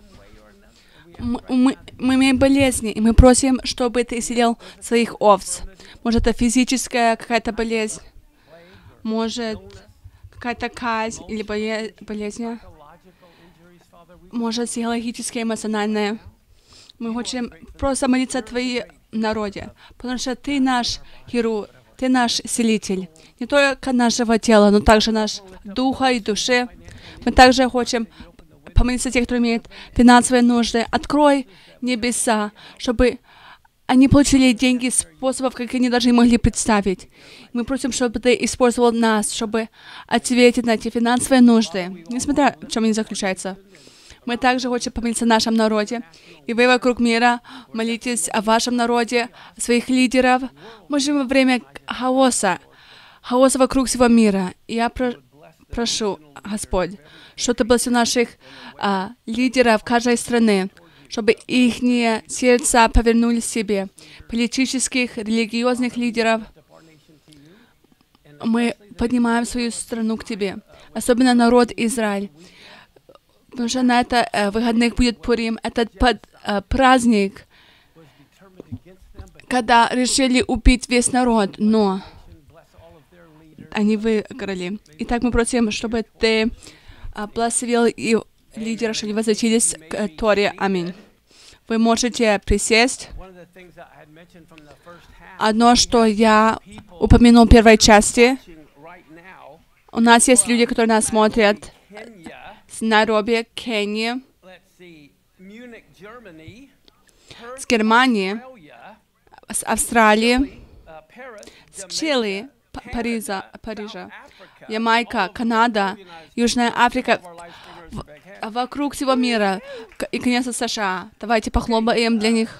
мы имеем болезни, и мы просим, чтобы Ты исцелил своих овц. Может, это физическая какая-то болезнь, может, какая-то казнь или болезнь, может, психологическая, эмоциональная. Мы хотим просто молиться о Твоем народе, потому что Ты наш хирург, Ты наш исцелитель. Не только нашего тела, но также наш духа и души. Мы также хотим помолиться о тех, кто имеет финансовые нужды. Открой небеса, чтобы они получили деньги способов, как они даже не могли представить. Мы просим, чтобы Ты использовал нас, чтобы ответить на эти финансовые нужды, несмотря в чем они заключаются. Мы также хотим помолиться о нашем народе. И вы вокруг мира молитесь о вашем народе, о своих лидеров. Мы живем во время хаоса вокруг всего мира. И я прошу, Господь, чтобы Ты благословил наших лидеров каждой страны, чтобы их сердца повернулись к Себе, политических, религиозных лидеров. Мы поднимаем свою страну к Тебе, особенно народ Израиль, потому что на это выходных будет Пурим, этот праздник, когда решили убить весь народ, но они выиграли. Итак, мы просим, чтобы Ты благословил и лидеры, чтобы они возвратились к Торе. Аминь. Вы можете присесть. Одно, что я упомянул в первой части. У нас есть люди, которые нас смотрят с Найроби, Кении, с Германии, с Австралии, с Чили, Парижа, Ямайка, Канада, Южная Африка, вокруг всего мира и, конечно, США. Давайте похлопаем для них.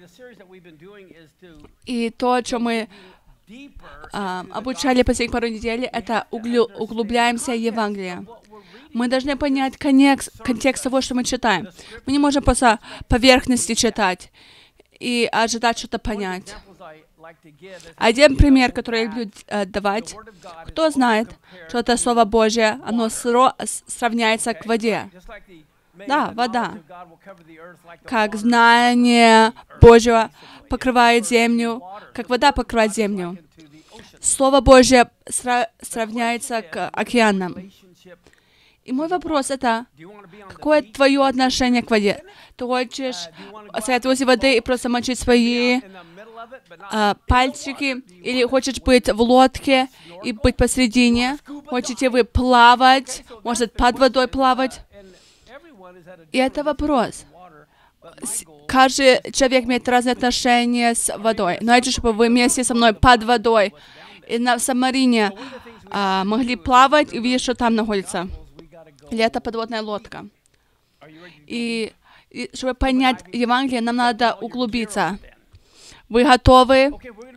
И то, о чем мы обучали последних пару недель, это углубляемся в Евангелие. Мы должны понять контекст того, что мы читаем. Мы не можем просто поверхности читать и ожидать что-то понять. Один пример, который я люблю давать. Кто знает, что это Слово Божье, оно сравняется к воде? Да, вода. Как знание Божьего покрывает землю, как вода покрывает землю. Слово Божье сравняется к океанам. И мой вопрос это, какое твое отношение к воде? Ты хочешь стоять возле воды и просто мочить свои пальчики? Или хочешь быть в лодке и быть посредине? Хотите вы плавать? Может, под водой плавать? И это вопрос. Каждый человек имеет разные отношения с водой. Но я хочу, чтобы вы вместе со мной под водой и на Самарине могли плавать и видеть, что там находится. Или это подводная лодка. И чтобы понять Евангелие, нам надо углубиться. Вы готовы?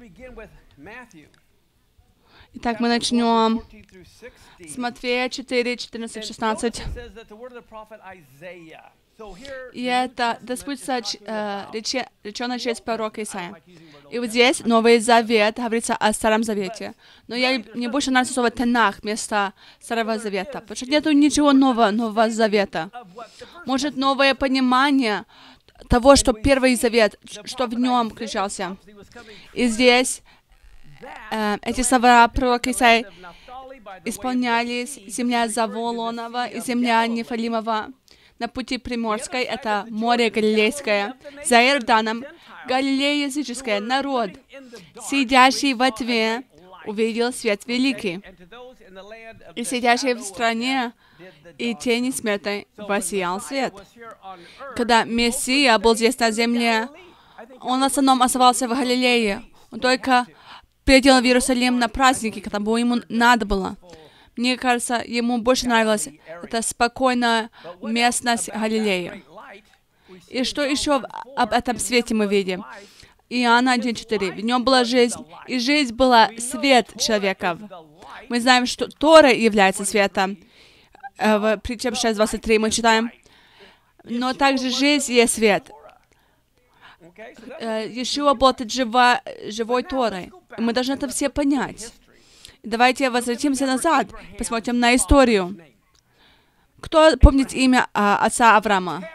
Итак, мы начнем с Матфея 4, 14, 16. И это доспустится речено через пророка Исаия. И вот здесь Новый Завет говорится о Старом Завете. Но я не больше нарисовывать Танах вместо Старого Завета, потому что нету ничего Нового Завета. Может, новое понимание того, что Первый Завет, что в нем включался. И здесь эти слова пророка Исаии исполнялись: земля Заволонова и земля Нефалимова. На пути Приморской, это море Галилейское, за Иорданом, Галилея языческая, народ, сидящий во тьме, увидел свет великий, и сидящий в стране и тени смерти воссиял свет. Когда Мессия был здесь на земле, он в основном оставался в Галилее, он только приехал в Иерусалим на праздники, когда бы ему надо было. Мне кажется, ему больше нравилась эта спокойная местность Галилеи. И что еще об этом свете мы видим? Иоанна 1:4. В нем была жизнь, и жизнь была свет человеков. Мы знаем, что Тора является светом. В притчах 6:23 мы читаем: но также жизнь есть свет. Иешуа был живой Торой. И мы должны это все понять. Давайте возвратимся назад, посмотрим на историю. Кто помнит имя отца Авраама?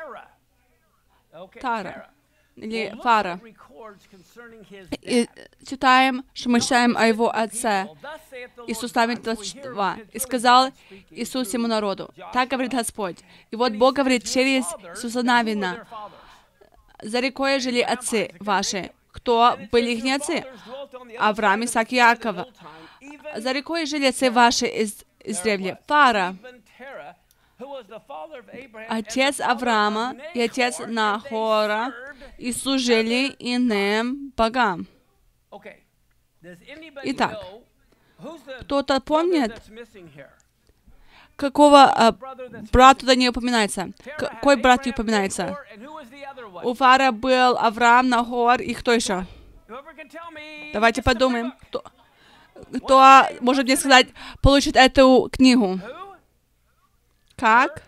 Тара. Или Фара. И читаем, что мы читаем о его отце. Иисус 22. «И сказал Иисус ему народу: так говорит Господь. И вот Бог говорит через Иисуса Навина: за рекой жили отцы ваши». Кто были их отцы? Авраам, Исаак, Иаков. За рекой жили отцы ваши издревле. Фара, отец Авраама и отец Нахора, и служили иным богам. Итак, кто-то помнит, какого брата туда не упоминается? Какой брат не упоминается? У Фара был Авраам, Нахор и кто еще? Давайте подумаем. Кто может мне сказать, получит эту книгу? Как?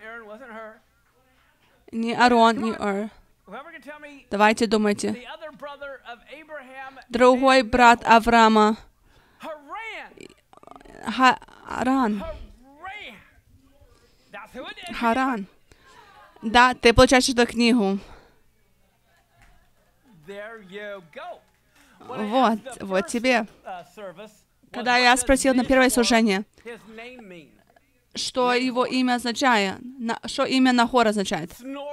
Не Аарон, не Эр. Давайте думайте. Другой брат Авраама. Харан. Харан. Да, ты получаешь эту книгу. Вот тебе. Когда я спросил на первое служение, что его имя означает, что имя Нахор означает.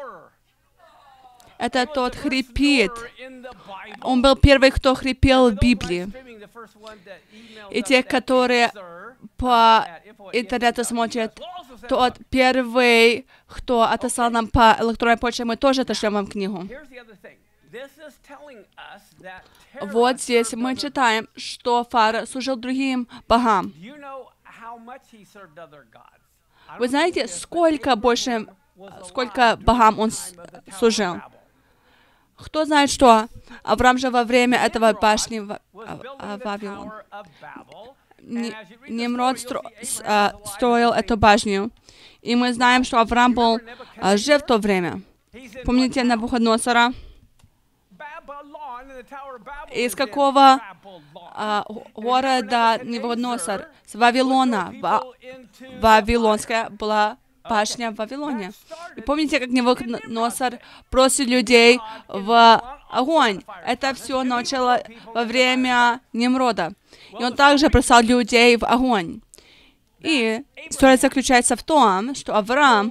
Это тот хрипит. Он был первый, кто хрипел в Библии. И те, которые по интернету смотрят, тот первый, кто отослал нам по электронной почте, мы тоже отошлем вам книгу. Вот здесь мы читаем, что Фара служил другим богам. Вы знаете, сколько богам он служил? Кто знает, что Авраам же во время этого башни Вавилон. Немрод строил эту башню. И мы знаем, что Авраам был жив в то время. Помните Навуходоносора? Из какого города Навуходоносор? С Вавилона. Вавилонская была башня в Вавилоне. И помните, как Навуходоносор просит людей в огонь? Это все начало во время Немрода. И он также бросал людей в огонь. И история заключается в том, что Авраам,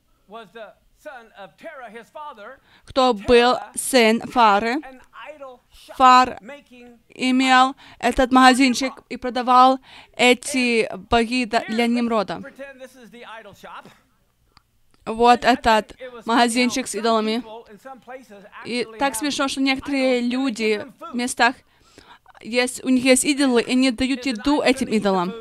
кто был сын Фары, Фар имел этот магазинчик и продавал эти боги для Немрода. вот этот магазинчик с идолами. И так смешно, что некоторые люди в местах, у них есть идолы, и они дают еду этим идолам.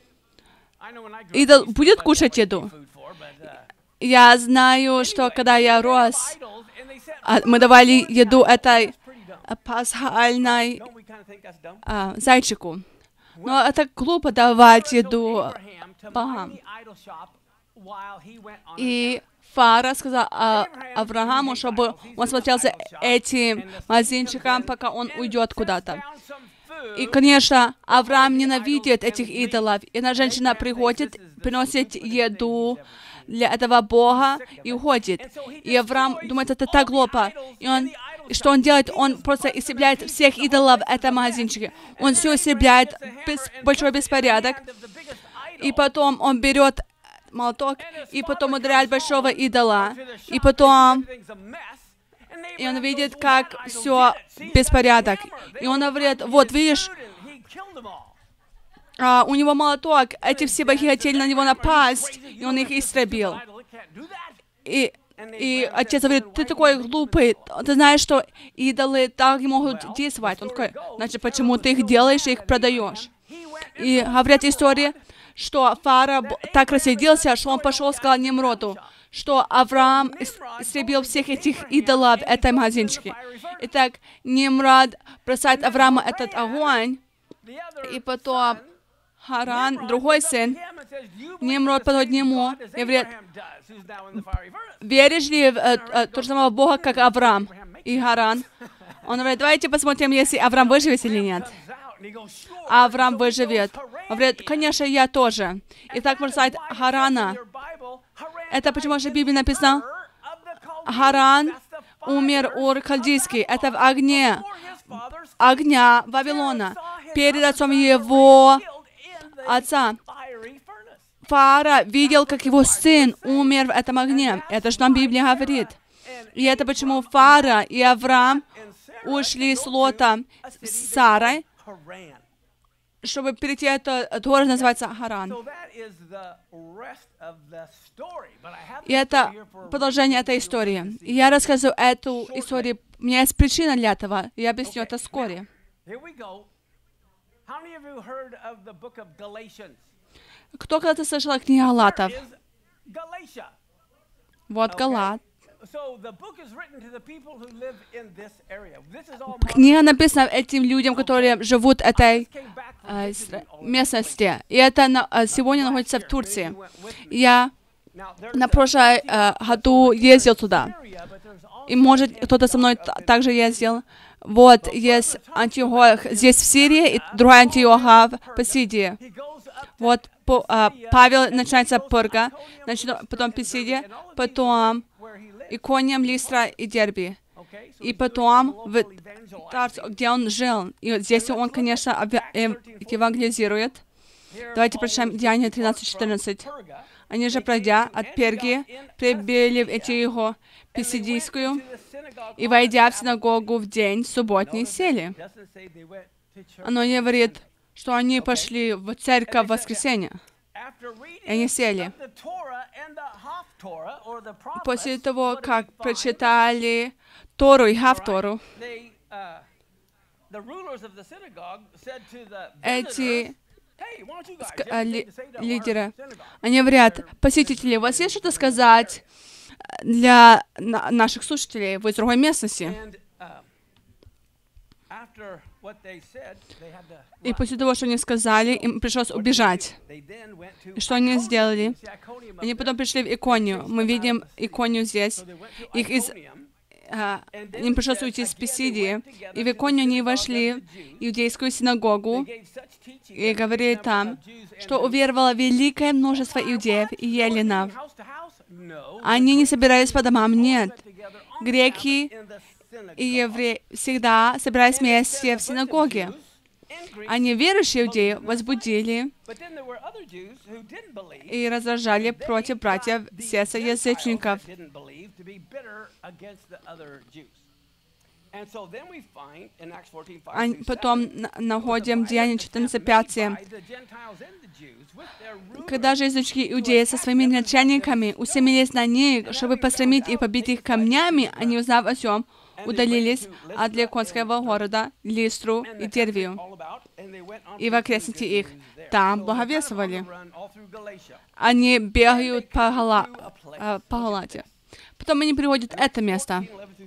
Идол будет кушать еду. Я знаю, что когда я рос, мы давали еду этой пасхальной зайчику. Но это глупо давать еду богам. И Фара сказал Аврааму, чтобы он смотрел за этим магазинчиком, пока он уйдет куда-то. И, конечно, Авраам ненавидит этих идолов. И одна женщина приходит, приносит еду для этого Бога и уходит. И Авраам думает, это так глупо. И что он делает? Он просто истребляет всех идолов в этом магазинчике. Он все истребляет, большой беспорядок. И потом он берет молоток, и потом ударяет большого идола. И потом он видит, как все беспорядок. И он говорит, вот, видишь, у него молоток, эти все боги хотели на него напасть, и он их истребил. И отец говорит, ты такой глупый, ты знаешь, что идолы так не могут действовать. Он такой, значит, почему ты их делаешь и их продаешь? И говорят истории, что Фара так рассердился, что он пошел и сказал Немроду, что Авраам истребил всех этих идолов в этом магазинчике. Итак, Немрод бросает Аврааму этот огонь, и потом Харан, другой сын, Немрод подходит к нему и говорит, веришь ли в того же самого Бога, как Авраам и Харан? Он говорит, давайте посмотрим, если Авраам выживет или нет. Авраам выживет. Он говорит, конечно, я тоже. И так бросает Харана. Это почему же в Библии написано, Харан умер Ур Халдейский. Это в огня Вавилона, перед отцом его отца. Фара видел, как его сын умер в этом огне. Это что нам Библия говорит. И это почему Фара и Авраам ушли с Лота с Сарой, чтобы перейти, это город называется Харан. И это продолжение этой истории. И я расскажу эту историю. У меня есть причина для этого. Я объясню это вскоре. Кто когда-то слышал о книге Галатов? Вот Галат. Книга написана этим людям, которые живут в этой местности. И это сегодня находится в Турции. Я на прошлом году ездил туда. И, может, кто-то со мной также ездил. Вот, есть Антиох здесь в Сирии, и другая Антиоха в Писидии. Вот, Павел начинается Перга, потом Писидия, потом Икониум, Листра и Дерби. И потом в Тарсу, где он жил. И здесь он, конечно, евангелизирует. Давайте прочитаем Деяния 13:14. Они же, пройдя от Перги, прибыли в Антиоху Писидийскую, и, войдя в синагогу в день субботний, сели. Оно не говорит, что они пошли в церковь в воскресенье. И они сели. После того, как прочитали Тору и Хафтору, эти лидеры, они говорят, посетители, у вас есть что-то сказать для наших слушателей? Вы из другой местности. И после того, что они сказали, им пришлось убежать. И что они сделали? Они потом пришли в Иконию. Мы видим Иконию здесь. Им пришлось уйти из Писидии. И в Иконию они вошли в иудейскую синагогу и говорили там, что уверовало великое множество иудеев и эллинов. Они не собирались по домам, нет. Греки и евреи всегда собирались вместе в синагоге. А неверующие иудеи возбудили и раздражали против братьев язычников. Потом находим Деяния 14:5. Когда же язычники иудеи со своими начальниками усемились на них, чтобы посрамить и побить их камнями, они, узнав о сем, удалились от Ликонского города Листру и Дервию и в окрестности их. Там благовествовали. Они бегают по Галате. Потом они приводят это место.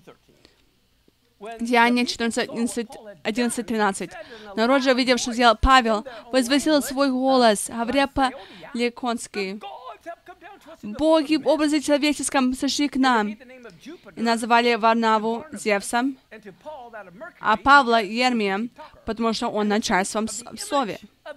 Деяния 14:11-13. Народ же, увидев, что сделал Павел, возвысил свой голос, говоря по-ликонски: «Боги в образе человеческом сошли к нам». И называли Варнаву Зевсом, а Павла Ермием, потому что он начальствовал в Сове.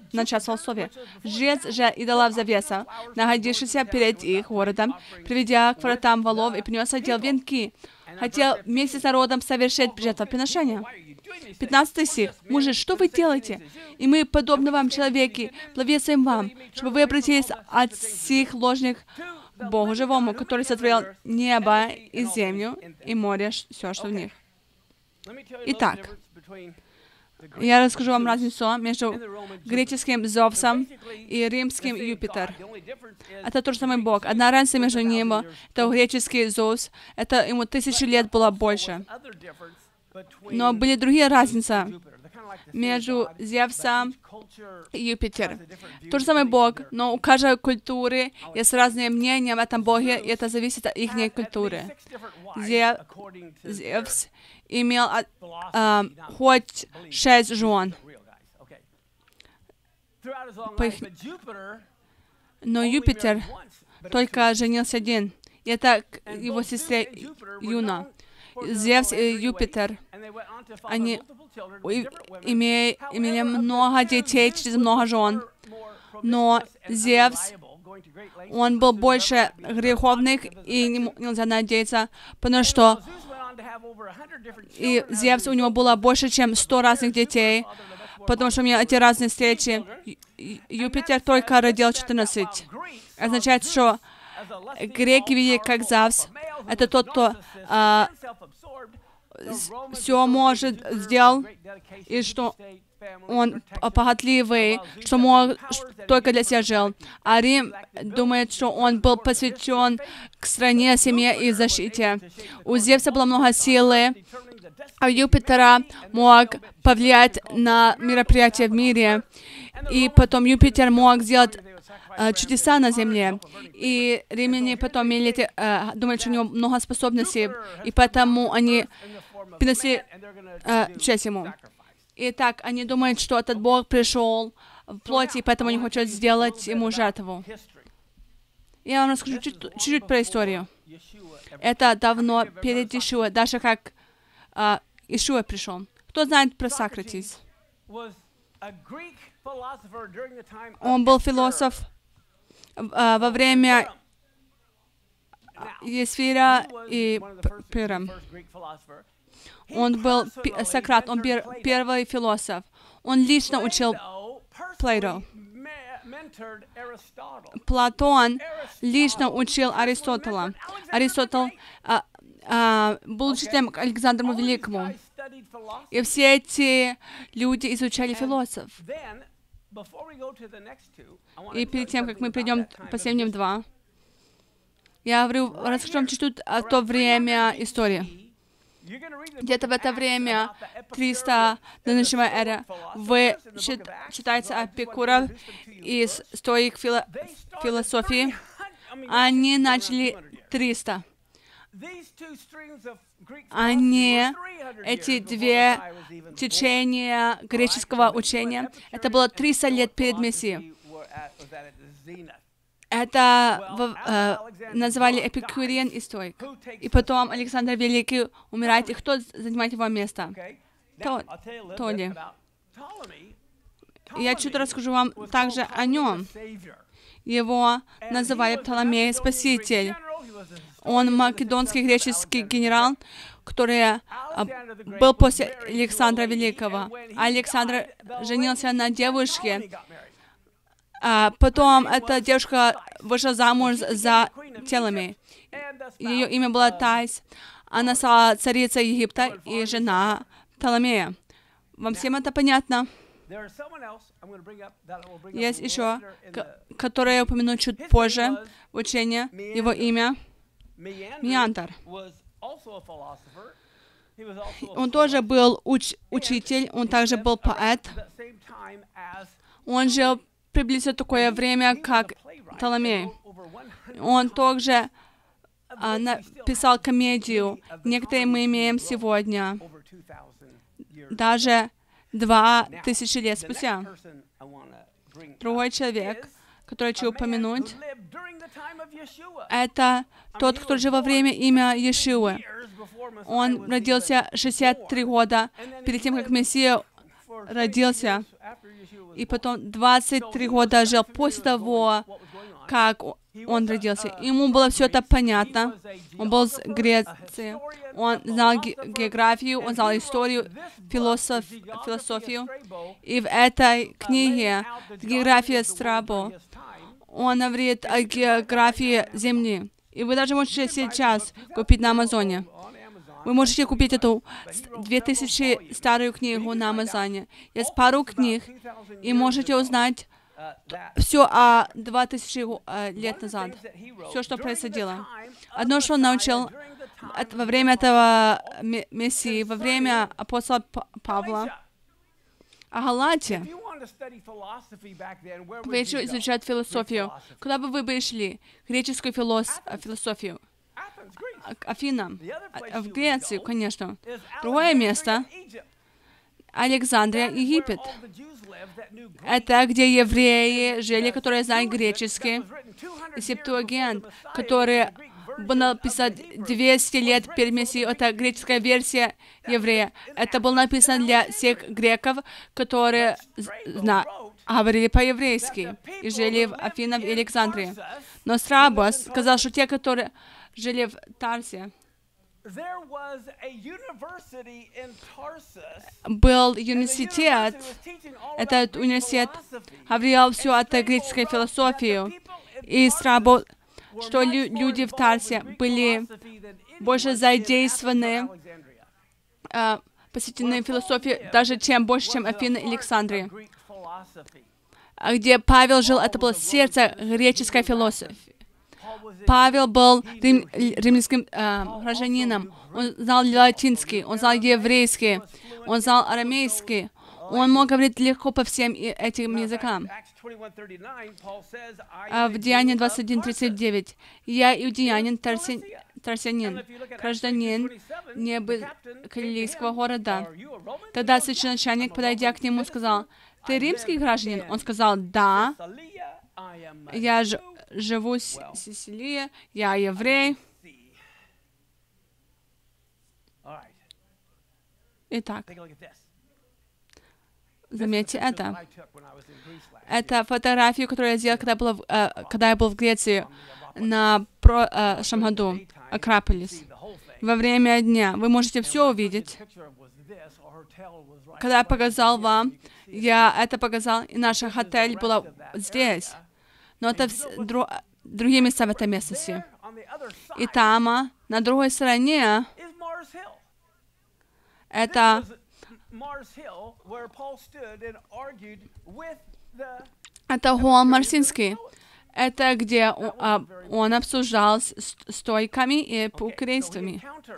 Жрец же идолов Завеса, находившийся перед их городом, приведя к вратам валов и принес отдел венки, хотел вместе с народом совершить жертвоприношение. 15 стих. «Мужи, что вы делаете? И мы, подобно вам, человеки, благовествуем вам, чтобы вы обратились от сих ложных к Богу живому, который сотворил небо и землю, и море, все, что в них». Итак, я расскажу вам разницу между греческим Зевсом и римским Юпитер. Это тот же самый Бог. Одна разница между ними — это греческий Зевс. Это ему 1000 лет было больше. Но были другие разницы между Зевсом и Юпитером. Тот же самый Бог, но у каждой культуры есть разные мнения об этом Боге, и это зависит от их культуры. Зевс имел хоть 6 жен. Но Юпитер только женился один. И это его сестра Юна. Зевс и Юпитер, они имели много детей через много жен. Но Зевс, он был больше греховных, и нельзя надеяться, потому что и Зевс, у него было больше, чем 100 разных детей, потому что у него эти разные встречи. Юпитер только родил 14. Означает, что греки видели, как Зевс, это тот, кто все может сделать, и что он похотливый, что мог только для себя жил. А Рим думает, что он был посвящен к стране, семье и защите. У Зевса было много силы, а Юпитера мог повлиять на мероприятия в мире. И потом Юпитер мог сделать чудеса на земле. И римляне потом думали, что у него много способностей, и поэтому они принесли честь ему. Итак, они думают, что этот Бог пришел в плоти, и поэтому они хотят сделать ему жертву. Я вам расскажу чуть-чуть про историю. Это давно перед Иешуа, даже как Иешуа пришел. Кто знает про Сократис? Он был философ во время Есфира и Пира. Он был Сократ, он был первый философ. Он лично учил Платона. Платон лично учил Аристотеля. Аристотель был учителем Александру Великому. И все эти люди изучали философов. И перед тем, как мы придем к последним два, я расскажу вам чуть-чуть о то время истории. Где-то в это время, 300 до нашей эры, вы читаете о Эпикурах и стоик философии. Они начали 300. Эти две течения греческого учения, это было 300 лет перед Мессией. Это называли Эпикуриан и стоик. И потом Александр Великий умирает, и кто занимает его место? Толи. Я чуть расскажу вам также о нем. Его называли Птоломей Спаситель. Он македонский греческий генерал, который был после Александра Великого. Александр женился на девушке. Потом эта девушка вышла замуж за Птолемея. Ее имя было Таис. Она стала царицей Египта и жена Птолемея. Вам всем это понятно? Есть еще, которое я упомяну чуть позже в учении. Его имя Меандр. Он тоже был учитель, он также был поэт. Он жил приблизительно такое время, как Птолемей. Он также написал комедию. Некоторые мы имеем сегодня, даже 2000 лет спустя. Другой человек, который хочу упомянуть, это тот, кто жил во время имя Иешуы. Он родился 63 года перед тем, как Мессия родился. И потом 23 года жил после того, как он родился. Ему было все это понятно. Он был с Греции. Он знал географию, он знал историю, философию. И в этой книге «География Страбо» он говорит о географии Земли. И вы даже можете сейчас купить на Амазоне. Вы можете купить эту 2000 старую книгу на Амазоне. Есть пару книг, и можете узнать все о 2000 лет назад. Все, что происходило. Одно, что он научил во время этого Мессии, во время апостола Павла, о Галате. Вы еще изучать философию. Куда бы вы шли? Греческую философию. Афинам. В Грецию, конечно. Другое место. Александрия, Египет. Это где евреи жили, которые знают греческий. И Септуагинт, который был написан 200 лет перед Мессией. Это греческая версия еврея. Это было написано для всех греков, которые говорили по-еврейски и жили в Афинах и Александрии. Но Страбос сказал, что те, которые жили в Тарсе, был университет. Этот университет говорил все о греческой философии. И Страбос, что люди в Тарсе были больше задействованы посвящены философии, даже больше, чем Афины и Александрия. Где Павел жил, это было сердце греческой философии. Павел был римским гражданином. Он знал латинский, он знал еврейский, он знал арамейский. Он мог говорить легко по всем этим языкам. В Деянии 21:39. «Я иудеянин, тарсянин, гражданин Галилейского города». Тогда священноначальник, подойдя к нему, сказал: «Ты римский гражданин?» Он сказал: «Да, я живу в Сицилии, я еврей». Итак, заметьте это. Это фотографию, которую я сделал, когда я был в Греции на прошлом году, Акрополис. Во время дня. Вы можете все увидеть. Когда я показал вам, я это показал, и наш отель был здесь. Но это другие места в этой местности. И там, на другой стороне, это холм Марсинский. Это где он обсуждал с стойками и эпикурействами.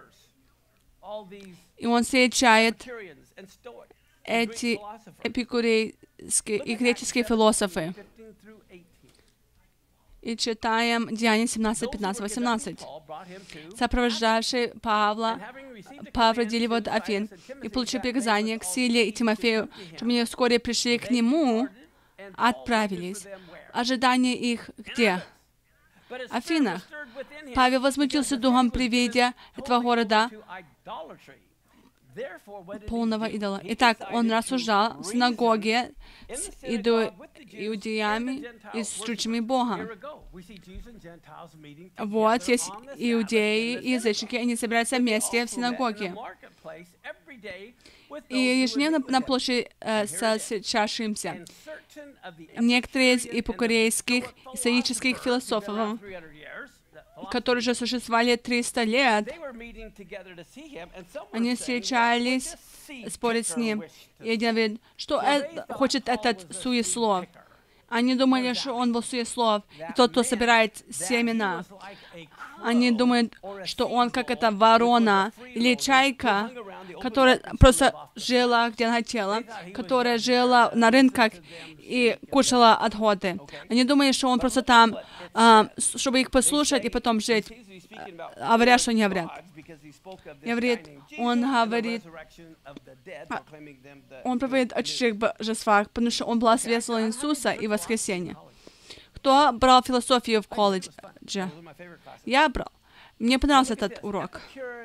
И он встречает эти эпикурейские и греческие философы. И читаем Деяния 17, 15, 18. Сопровождавший Павла, проводили его до Афин, и, получив приказание к Силе и Тимофею, чтобы они вскоре пришли к нему, отправились. Ожидание их где? Афинах. Павел возмутился духом при виде этого города, полного идола. Итак, он рассуждал в синагоге с иудеями и с чужими Бога. Вот есть иудеи и язычники, они собираются вместе в синагоге. И ежедневно на площади встречавшимся. Некоторые из эпикурейских и стоических философов которые уже существовали 300 лет, они встречались спорить с ним. И один говорит, что хочет этот суеслов. Они думали, что он был суеслов, и тот, кто собирает семена. Они думают, что он как эта ворона или чайка, которая просто жила, где она хотела, которая жила на рынках и кушала отходы. Они думали, что он просто там, чтобы их послушать и потом жить, говорят, что не говорят. Он говорит, он проповедует о чужих божествах, потому что он благовествовал Иисуса и воскресение. Кто брал философию в колледже? Я брал. Мне понравился этот урок.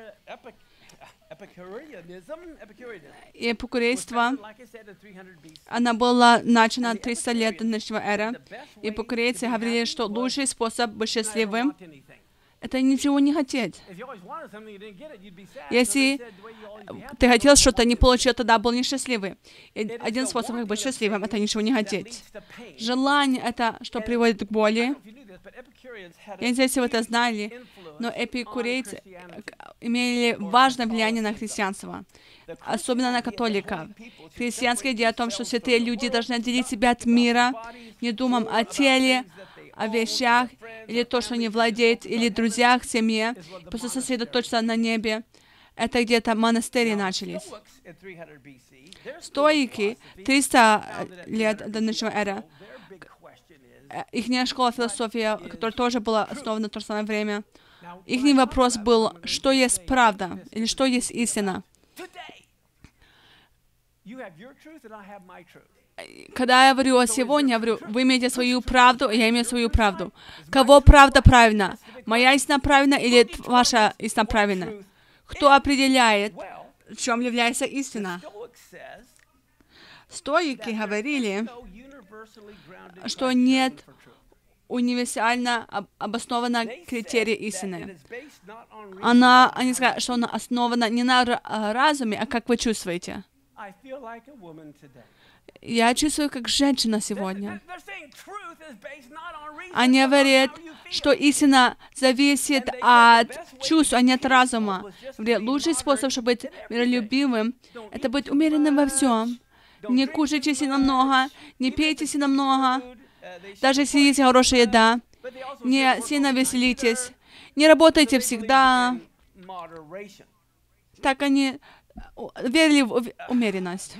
Эпикурейство, она была начата 300 лет до нашего эры. Эпикурейцы говорили, что лучший способ быть счастливым — это ничего не хотеть. Если ты хотел что-то, не получил, тогда был несчастливый. И один способ, как быть счастливым, — это ничего не хотеть. Желание — это что приводит к боли. Я не знаю, если вы это знали, но эпикурейцы имели важное влияние на христианство, особенно на католиков. Христианская идея о том, что святые люди должны отделить себя от мира, не думая о теле, о вещах, или то, что они владеют, или друзьях, семье, просто сосредоточиться на небе. Это где-то монастыри начались. Стоики 300 лет до нашего эры. Их школа философии, которая тоже была основана в то же самое время. Их вопрос был, что есть правда, или что есть истина. Когда я говорю о сегодня, я говорю, вы имеете свою правду, я имею свою правду. Кого правда правильна? Моя истина правильна или ваша истина правильна? Кто определяет, в чем является истина? Стоики говорили, что нет универсально обоснованного критерия истины. Они сказали, что она основана не на разуме, а как вы чувствуете. Я чувствую, как женщина сегодня. Они говорят, что истина зависит от чувств, а не от разума. Говорят, лучший способ, чтобы быть миролюбивым, это быть умеренным во всем. Не кушайте сильно много, не пейте сильно много, даже если есть хорошая еда. Не сильно веселитесь, не работайте всегда. Так они верили в умеренность.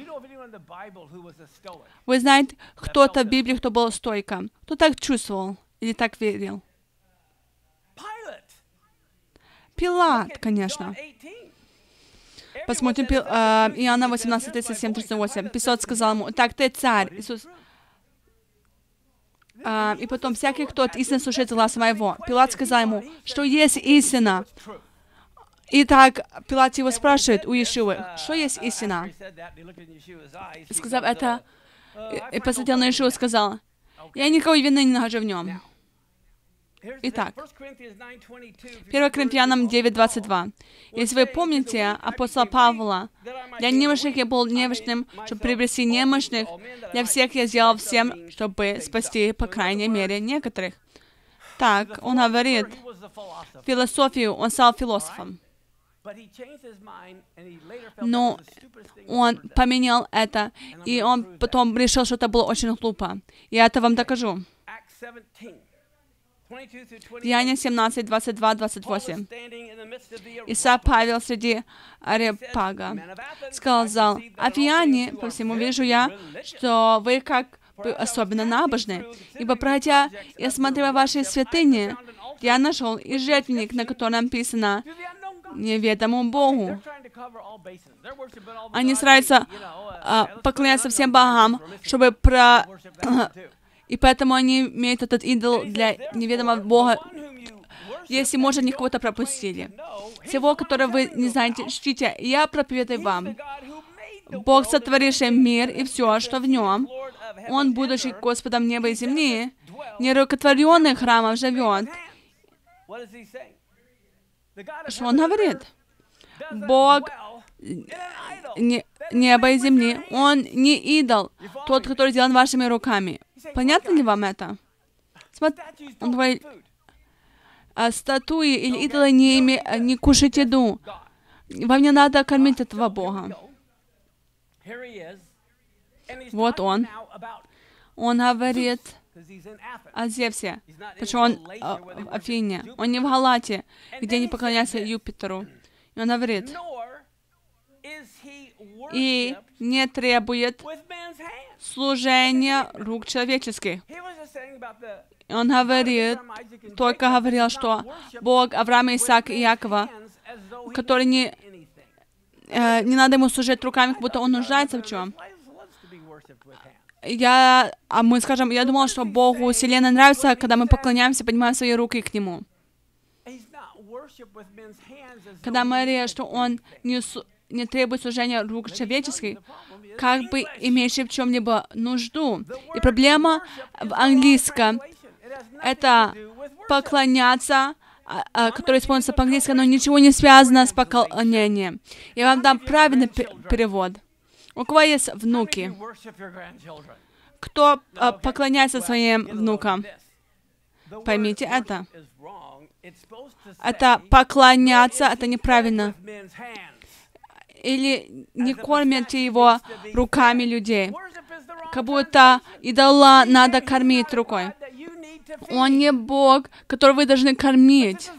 Вы знаете, кто-то в Библии, кто был стойком, кто так чувствовал или так верил? Пилат, конечно. Посмотрим Иоанна 18, 37, 38. Пилат сказал ему, так ты царь, Иисус. И потом, всякий, кто от истины слушает гласа моего. Пилат сказал ему, что есть истина. Итак, Пилат его спрашивает у Иешуы, что есть истина? Сказав это, и посмотрел на Иешуа и сказал, я никакой вины не нахожу в нем. Итак, 1 Коринфянам 9:22. Если вы помните апостола Павла, для немощных я был немощным, чтобы приобрести немощных, для всех я сделал всем, чтобы спасти, по крайней мере, некоторых. Так, он говорит, философию, он стал философом. Но он поменял это, и он потом решил, что это было очень глупо. Я это вам докажу. Деяния 17, 22, 28. Иса Павел среди Ареопага сказал, «Афиняне, по всему вижу я, что вы как бы особенно набожны, ибо, пройдя и осматривая ваши святыни, я нашел и жертвенник, на котором написано неведомому Богу». Они стараются поклоняться всем богам, чтобы И поэтому они имеют этот идол для неведомого Бога. Если, может, они кого-то пропустили. Всего, которого вы не знаете, чтите, я проповедую вам. Бог, сотворивший мир и все, что в нем, Он, будучи Господом неба и земли, нерукотворенных храмов живет. Что Он говорит? Бог неба и земли, Он не идол, тот, который сделан вашими руками. Понятно ли вам это? Он говорит, статуи или идолы не кушать еду. Вам не надо кормить этого Бога. Вот он. Он говорит о Зевсе, потому что он в Афине. Он не в Галате, где не поклоняются Юпитеру. И он говорит, и не требует служения рук человеческих. Он говорит, только говорил, что Бог Авраама, Исаака и Якова, который не надо ему служить руками, как будто он нуждается в чем. Мы скажем, я думала, что Богу Вселенная нравится, когда мы поклоняемся, поднимаем свои руки к Нему. Когда мы говорим, что Он не требует служения рук человеческих, как бы имеющий в чем-либо нужду. И проблема в английском — это поклоняться, которое используется по-английски, но ничего не связано с поклонением. Я вам дам правильный перевод. У кого есть внуки? Кто поклоняется своим внукам? Поймите это. Это поклоняться, это неправильно. Или не кормите его руками людей. Как будто идола надо кормить рукой. Он не Бог, которого вы должны кормить.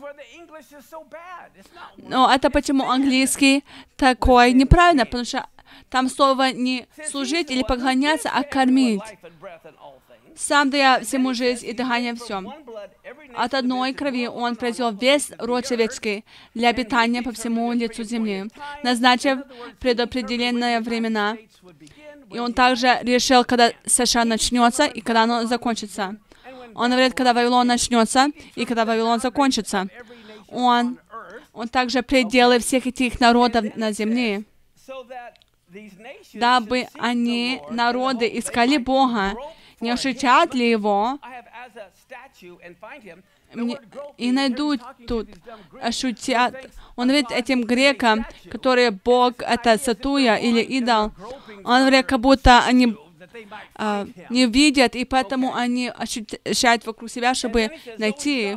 Но это почему английский такой неправильно, потому что там слово не служить или поклоняться, а кормить. Сам дая всему жизнь и дыхание всем. От одной крови Он произвел весь род человеческий для обитания по всему лицу земли, назначив предопределенные времена. И Он также решил, когда США начнется и когда оно закончится. Он говорит, когда Вавилон начнется и когда Вавилон закончится. Он также пределы всех этих народов на земле, дабы они, народы, искали Бога, не ощутят ли Его, и найдут тут, ощутят. Он говорит этим грекам, которые Бог — это статуя или идол, он говорит, как будто они не видят, и поэтому они ощущают вокруг себя, чтобы найти.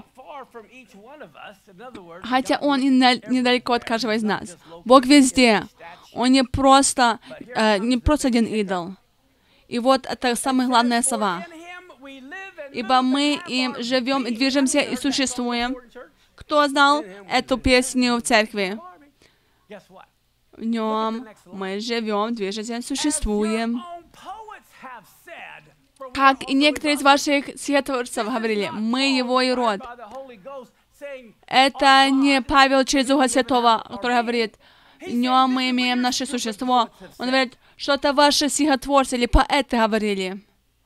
Хотя Он и недалеко от каждого из нас. Бог везде. Он не просто один идол. И вот это самая главная слова. Ибо мы им живем и движемся и существуем. Кто знал эту песню в церкви? В нем мы живем, движемся, существуем. Как и некоторые из ваших стихотворцев говорили, мы Его и род. Это не Павел через Духа Святого, который говорит, в нем мы имеем наше существо. Он говорит, что-то ваши стихотворцы или поэты говорили.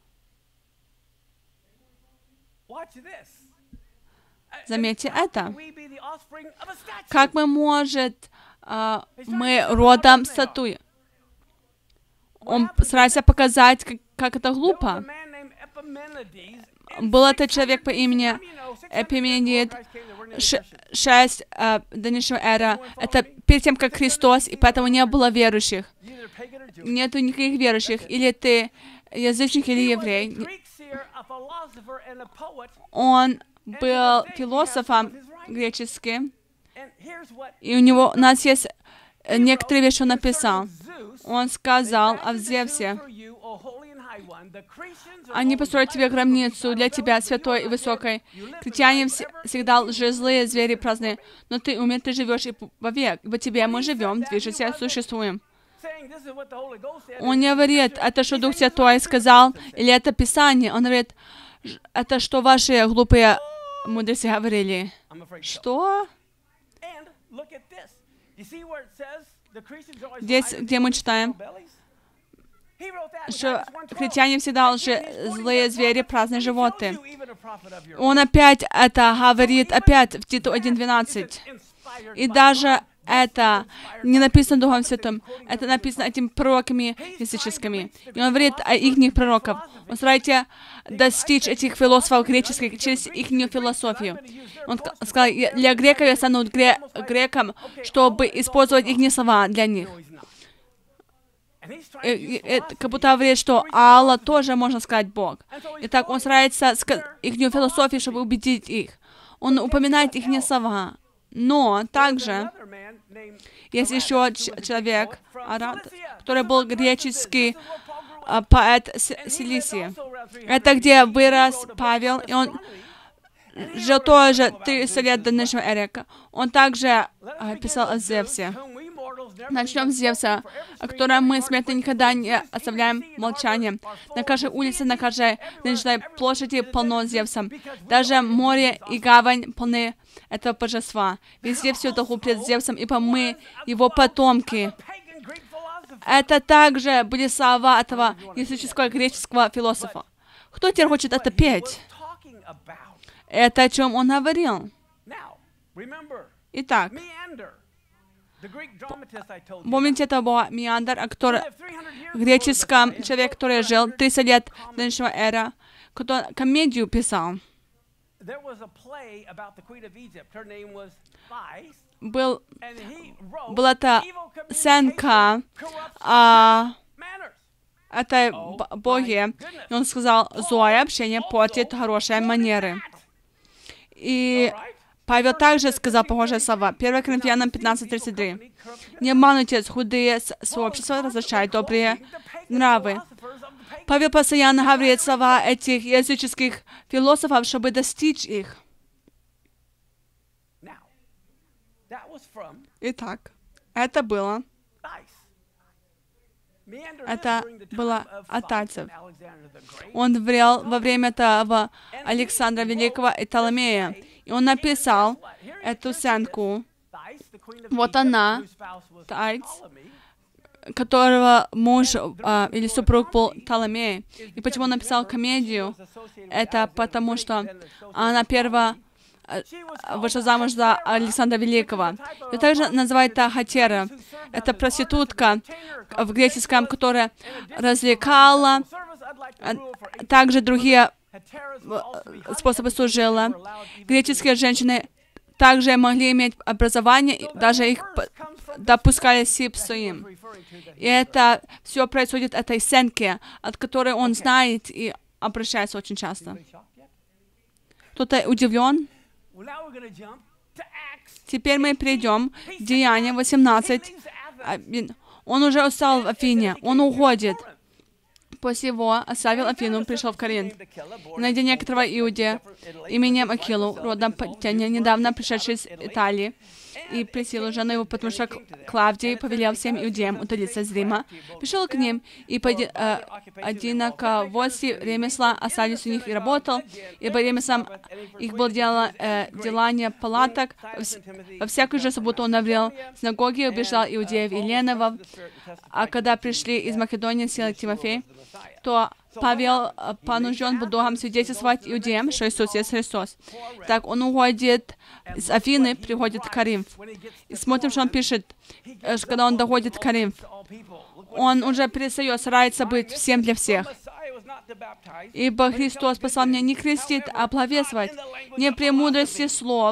Заметьте это. Как мы родом статуи? Он старается показать, как это глупо. Был этот человек по имени Эпименид, 6 до нынешнего эра. Это перед тем, как Христос, и поэтому не было верующих. Нету никаких верующих. Или ты язычник, или еврей. Он был философом греческим. И у нас есть некоторые вещи, он написал. Он сказал о Зевсе: «Они построят тебе гробницу для тебя, святой и высокой. Критяне всегда лжезлые, звери праздные. Но ты умер, ты живешь и вовек. Во тебе мы живем, движемся, существуем». Он не говорит, это что Дух Святой сказал, или это Писание. Он говорит, это что ваши глупые мудрецы говорили. Что? Здесь, где мы читаем, что христиане всегда злые звери, праздные животные. Он опять это говорит, опять в Титу 1:12. И даже это не написано Духом Святым, это написано этими пророками языческими. И он говорит о их пророков. Он старается достичь этих философов греческих через их философию. Он сказал, для греков я стану греком, чтобы использовать их слова для них. Как будто говорит, что Алла тоже, можно сказать, Бог. Итак, он старается их философию, чтобы убедить их. Он упоминает их не слова. Но также есть еще человек, Арат, который был греческий поэт Селисии. Это где вырос Павел, и он жил тоже 300 лет до нашего эры. Он также писал о Зевсе. Начнем с Зевса, о котором мы, смертные, никогда не оставляем молчанием. На каждой улице, на каждой нынешней площади полно Зевсом. Даже море и гавань полны этого божества. Везде все это пред Зевсом, ибо мы его потомки. Это также были слова этого языческого греческого философа. Кто теперь хочет это петь? Это о чем он говорил. Итак, помните, это был Меандр, греческий человек, который жил 300 лет до нашего эра, который комедию писал. Была эта сценка о этой боге, и он сказал, злое общение портит хорошие манеры. И Павел также сказал похожие слова. 1 Коринфянам 15:33. Не обманывайтесь, худые сообщества разрушают добрые нравы. Павел постоянно говорит слова этих языческих философов, чтобы достичь их. Итак, это было от тайцев. Он врел во время того Александра Великого и Птолемея. И он написал эту сценку. Вот она, Тайц, которого муж или супруг был Птолемей. И почему он написал комедию? Это потому, что она первая вышла замуж за Александра Великого. И также называется Хатера. Это проститутка в греческом, которая развлекала, также другие способы служила. Греческие женщины также могли иметь образование, даже их допускали сипсуим. И это все происходит от этой сценки, от которой он знает и обращается очень часто. Кто-то удивлен? Теперь мы перейдем к Деяниям 18. Он уже устал в Афине, он уходит. После его оставил Афину, пришел в Коринф. Найдя некоторого иудея именем Акилу, родом Патяне, недавно пришедший из Италии, и просил жену его, потому что Клавдий повелел всем иудеям удалиться из Рима. Пришел к ним, и по одинаковости ремесла остались у них и работал, ибо ремеслом их было делание палаток. Во всякую же субботу он наврел в синагоге, убеждал иудеев и леновов. А когда пришли из Македонии силы Тимофей, то Павел понужден был Духом свидетельствовать иудеям, что Иисус есть Христос. Так он уходит из Афины, приходит в Коринф. И смотрим, что он пишет, когда он доходит в Коринф. Он уже перестает, старается быть всем для всех. Ибо Христос послал меня не крестить, а благовествовать, не премудрости слов,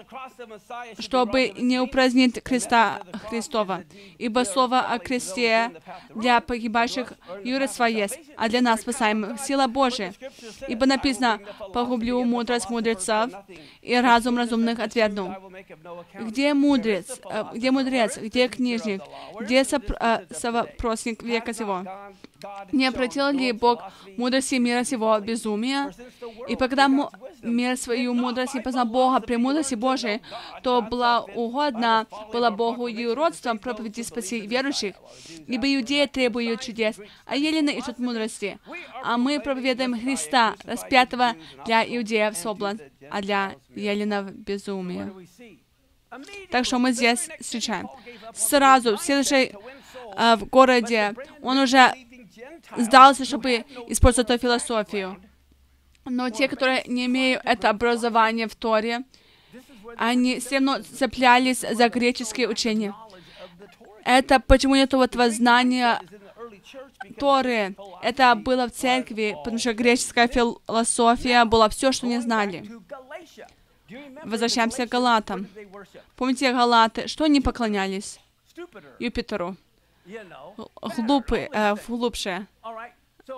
чтобы не упразднить креста Христова. Ибо слово о кресте для погибающих юродство есть, а для нас спасаемых сила Божия. Ибо написано, погублю мудрость мудрецов, и разум разумных отвергну. Где мудрец? Где книжник? Где совопросник века сего? Не обратил ли Бог мудрости мира сего безумия? И когда мир свою мудрость не познал Бога премудрости Божией, то было угодно Богу и уродством проповеди спаси верующих. Ибо иудеи требуют чудес, а елены ищут мудрости. А мы проповедуем Христа, распятого для иудеев соблазн, а для еленов безумие. Так что мы здесь встречаем. Сразу, в следующей в городе, он уже сдался, чтобы использовать эту философию. Но те, которые не имеют это образование в Торе, они все равно цеплялись за греческие учения. Это почему нет этого знания Торы. Это было в церкви, потому что греческая философия была все, что не знали. Возвращаемся к Галатам. Помните Галаты? Что они поклонялись? Юпитеру. Глубже.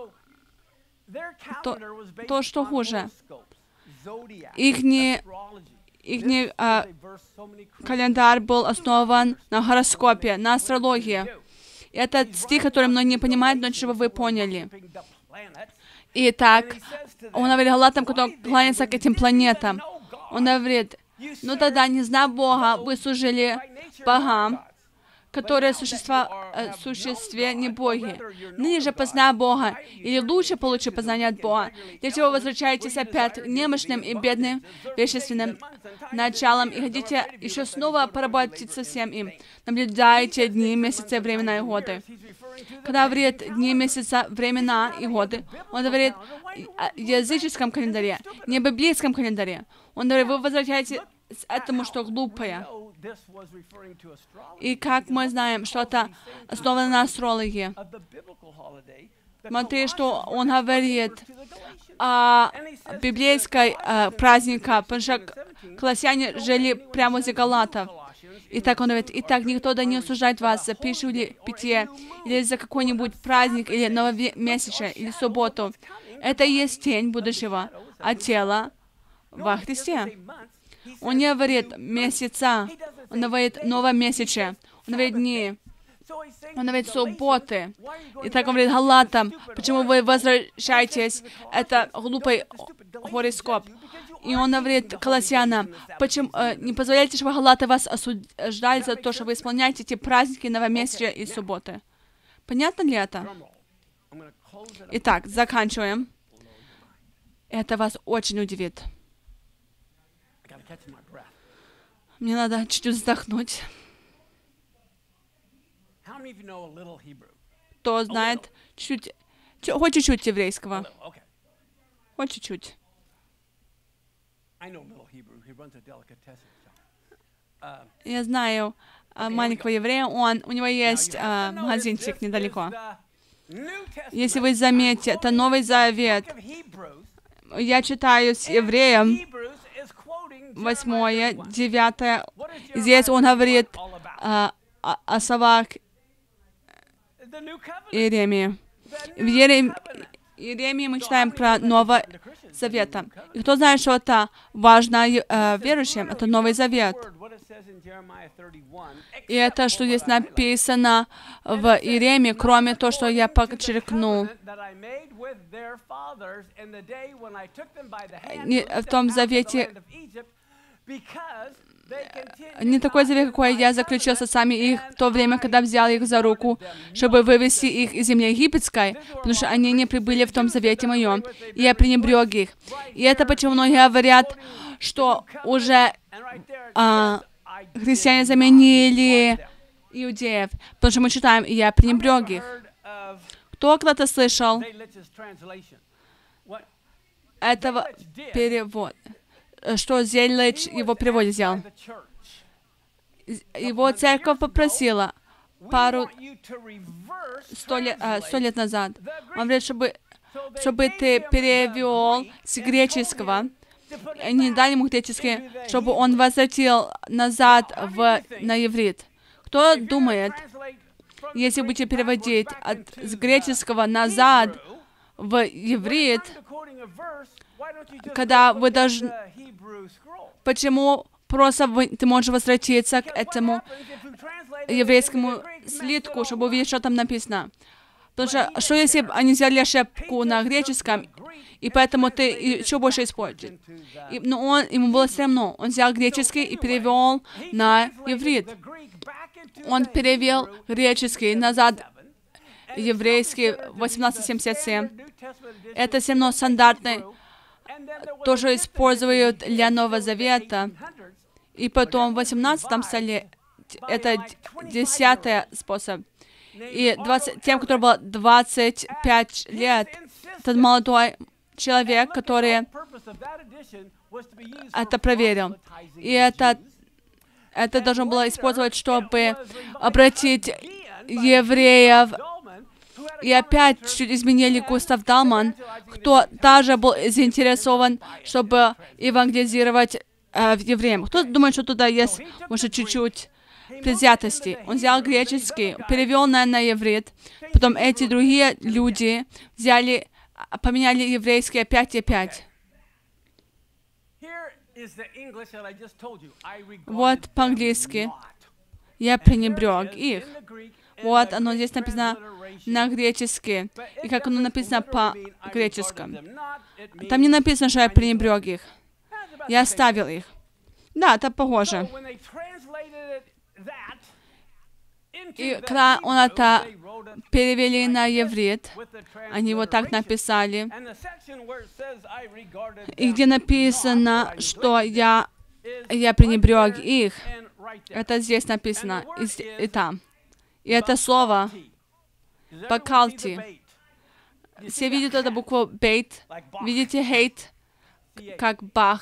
То, что хуже. Их Их календарь был основан на гороскопе, на астрологии. Это стих, который многие не понимают, но чтобы вы поняли. Итак, он говорит Галатам, кто кланяется к этим планетам. Он говорит, ну тогда, не зная Бога, вы служили богам, которые существе не боги. Ныне же, позная Бога, или лучше получи познание от Бога, для чего возвращаетесь опять к немощным и бедным вещественным началам и хотите еще снова поработать со всем им. Наблюдайте дни, месяцы, времена и годы. Когда говорит дни, месяца, времена и годы, он говорит о языческом календаре, не о библейском календаре. Он говорит, вы возвращаетесь к этому, что глупое. И как мы знаем, что это основано на астрологии. Смотри, что он говорит о библейской празднике, потому что колоссяне жили прямо возле Галатов. И так он говорит, итак, никто да не осуждает вас за пищу или питье, или за какой-нибудь праздник, или новомесячие, или субботу. Это и есть тень будущего, а тело во Христе. Он не говорит месяца, он говорит новомесячие, он говорит дни, он говорит субботы. И так он говорит Галатам, почему вы возвращаетесь, это глупый гороскоп. И он говорит колоссянам, почему не позволяйте, чтобы Галаты вас осуждали за то, что вы исполняете эти праздники новомесячия и субботы. Понятно ли это? Итак, заканчиваем. Это вас очень удивит. Мне надо чуть-чуть вздохнуть. Кто знает чуть-чуть, хоть чуть-чуть еврейского? Хоть чуть-чуть. Я знаю маленького еврея, у него есть магазинчик недалеко. Если вы заметите, это Новый Завет. Я читаю с евреем 8, 9. Здесь он говорит о словах Иеремии. В Иеремии мы читаем про Новый Завет. И кто знает, что это важно верующим? Это Новый Завет. И это, что здесь написано в Иеремии, кроме того, что я подчеркнул. В том завете, не такой завет, какой я заключил с отцами их в то время, когда взял их за руку, чтобы вывести их из земли египетской, потому что они не прибыли в том завете моем, и я пренебрег их. И это почему многие говорят, что уже христиане заменили иудеев, потому что мы читаем, и я пренебрег их. Кто когда-то слышал этого перевода? Что Зелич его переводе сделал? Его церковь попросила сто лет назад. Он говорит, чтобы ты перевел с греческого, не дали ему греческий, чтобы он возвратил назад на иврит. Кто думает, если будете переводить с греческого назад в иврит, когда вы должны... Почему просто ты можешь возвратиться к этому еврейскому слитку, чтобы увидеть, что там написано? Потому что если они взяли ошибку на греческом, и поэтому ты еще больше используешь? Но ему было все равно. Он взял греческий и перевел на иврит. Он перевел греческий назад, еврейский 1877. Это все равно стандартный, тоже используют для Нового Завета. И потом в 18 столе это 10-й способ. И тем, которому было 25 лет, этот молодой человек, который это проверил. И это должно было использовать, чтобы обратить евреев. И опять чуть изменили Густав Далман, кто также был заинтересован, чтобы евангелизировать евреям. Кто думает, что туда есть, может, чуть-чуть предвзятости? Он взял греческий, перевел на иврит, потом эти другие люди поменяли еврейский опять и опять. Вот по-английски. Я пренебрег их. Вот оно здесь написано на гречески. И как оно написано по-греческому. Там не написано, что я пренебрег их. Я оставил их. Да, это похоже. И когда он это перевели на иврит, они вот так написали. И где написано, что я пренебрег их, это здесь написано, и там. И это слово бакалти. Все видят эту букву бейт. Видите хейт? Как бах.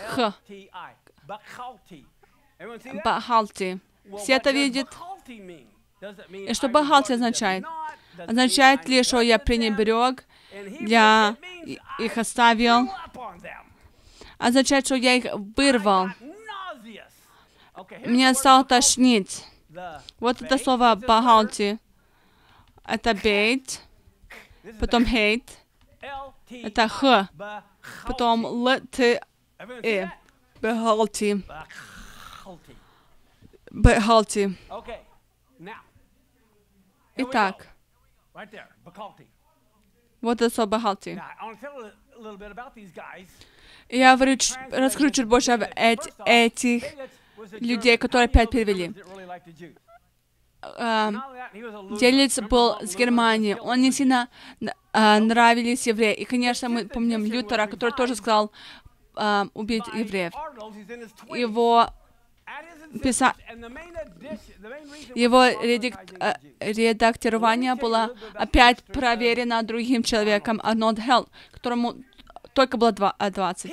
Бахалти. Все это видят. И что бахалти означает? Означает ли, что я пренебрег, я их оставил? Означает, что я их вырвал. Меня стало тошнить. Вот это слово бахалти. Это бейт, потом хейт, это х, потом л, т, и. Бахалти. Бахалти. Итак, вот это слово бахалти. Я расскажу чуть больше об этих людей, которые опять перевели. Делец был с Германии. Он не сильно нравились евреи. И, конечно, мы помним Лютера, который тоже сказал убить евреев. Его редактирование было опять проверено другим человеком, Арнольд Хелл, которому только было 20.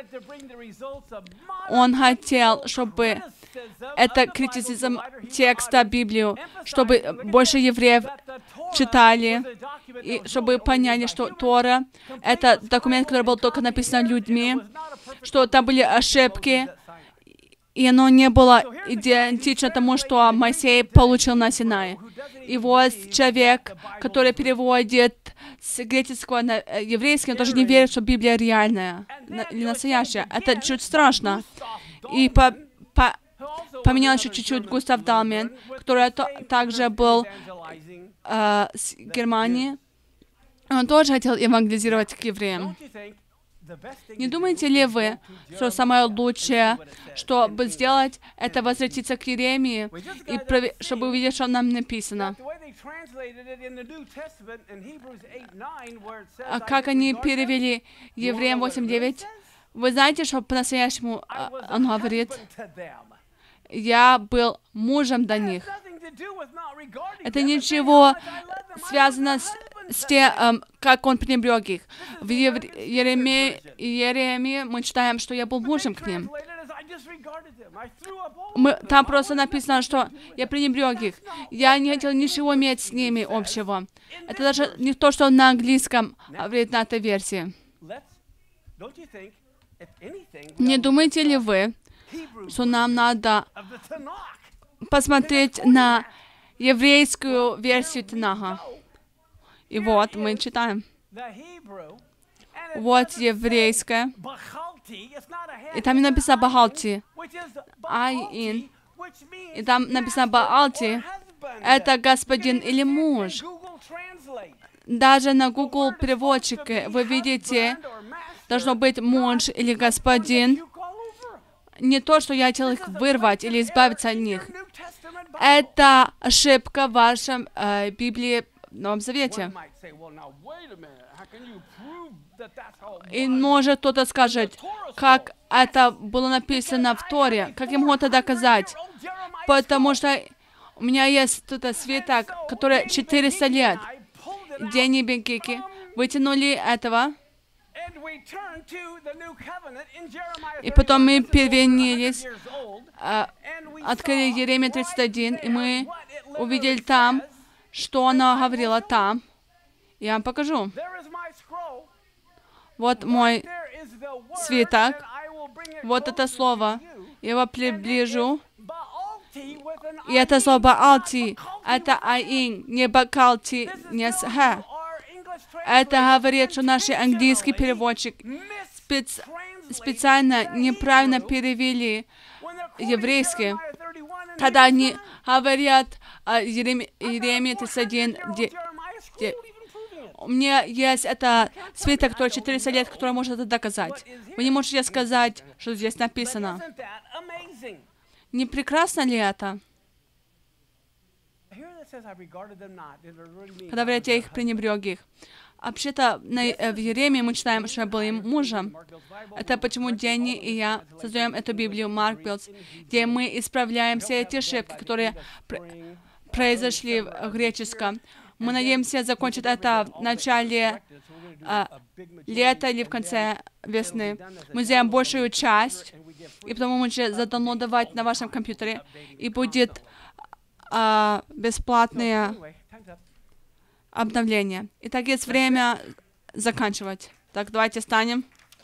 Он хотел, чтобы это критицизм текста Библии, чтобы больше евреев читали, и чтобы поняли, что Тора — это документ, который был только написан людьми, что там были ошибки, и оно не было идентично тому, что Моисей получил на Синае. И вот человек, который переводит с греческого на еврейский, он тоже не верит, что Библия реальная или настоящая. Это чуть страшно. И поменял еще чуть-чуть Густав Далмен, который также был с Германии. Он тоже хотел евангелизировать к евреям. Не думаете ли вы, что самое лучшее, чтобы сделать, это возвратиться к Иеремии, и чтобы увидеть, что нам написано? А как они перевели Евреям 8:9? Вы знаете, что по-настоящему он говорит? Я был мужем до них. Это ничего связано с тем, как он пренебрег их. В Иеремии мы читаем, что я был мужем к ним. Там просто написано, что я пренебрег их. Я не хотел ничего иметь с ними общего. Это даже не то, что на английском говорит на этой версии. Не думаете ли вы, что нам надо посмотреть на еврейскую версию Танаха? И вот мы читаем. Вот еврейская. И там не написано Бахалти. Айн. И там написано Баалти. Это господин или муж. Даже на Google переводчике вы видите, должно быть муж или господин. Не то, что я хотел их вырвать или избавиться от них. Это ошибка в вашем Библии в Новом Завете. И может кто-то скажет, как это было написано в Торе. Как я могу это доказать? Потому что у меня есть тут свиток, который 400 лет. Дени Бенкики вытянули этого. И потом мы перевернулись, открыли Иеремия 31, и мы увидели там, что она говорила там. Я вам покажу. Вот мой свиток. Вот это слово. Я его приближу. И это слово Баалти. Это Аин, не Бакалти, не Сха. Это говорит, что наш английский переводчик специально неправильно перевели еврейский, когда они говорят о Иеремии 31, у меня есть это свиток, который 400 лет, который может это доказать. Вы не можете сказать, что здесь написано. Не прекрасно ли это? Когда говорят, я их пренебрег их. Вообще-то в Иеремии мы читаем, что я был им мужем. Это почему Дэнни и я создаем эту Библию, Марк Билдс, где мы исправляем все эти ошибки, которые произошли в греческом. Мы надеемся закончить это в начале лета или в конце весны. Мы сделаем большую часть, и потом вы можете задаунлодовать на вашем компьютере, и будет бесплатное обновление. Итак, есть время заканчивать. Так, давайте встанем.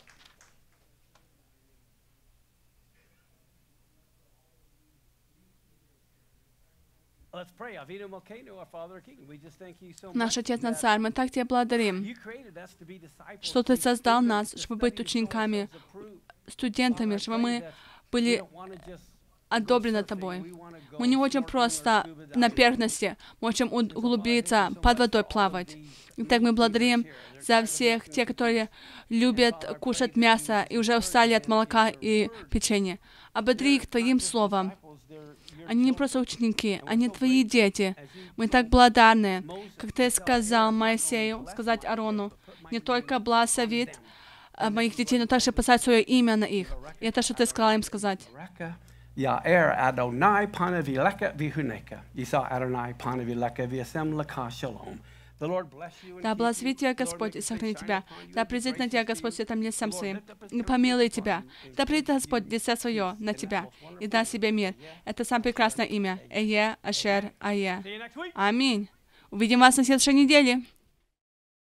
Наш Отец на Царь, мы так Тебя благодарим, что Ты создал нас, чтобы быть учениками, студентами, чтобы мы были одобрены Тобой. Мы не хотим просто на поверхности, мы хотим углубиться, под водой плавать. Итак, мы благодарим за всех тех, которые любят кушать мясо и уже устали от молока и печенья. Ободри их Твоим словом. Они не просто ученики, они Твои дети. Мы так благодарны, как Ты сказал Моисею, сказать Аарону, не только благословит моих детей, но также поставить свое имя на их. И это, что Ты сказал им сказать. Да благословит Тебя Господь и сохранит Тебя. Да призрит на Тебя Господь светом лицем Своим и помилует Тебя. Да придет Господь лице Свое на Тебя и даст себе мир. Это самое прекрасное имя. Эе, Ашер, Ае. Аминь. Увидим вас на следующей неделе.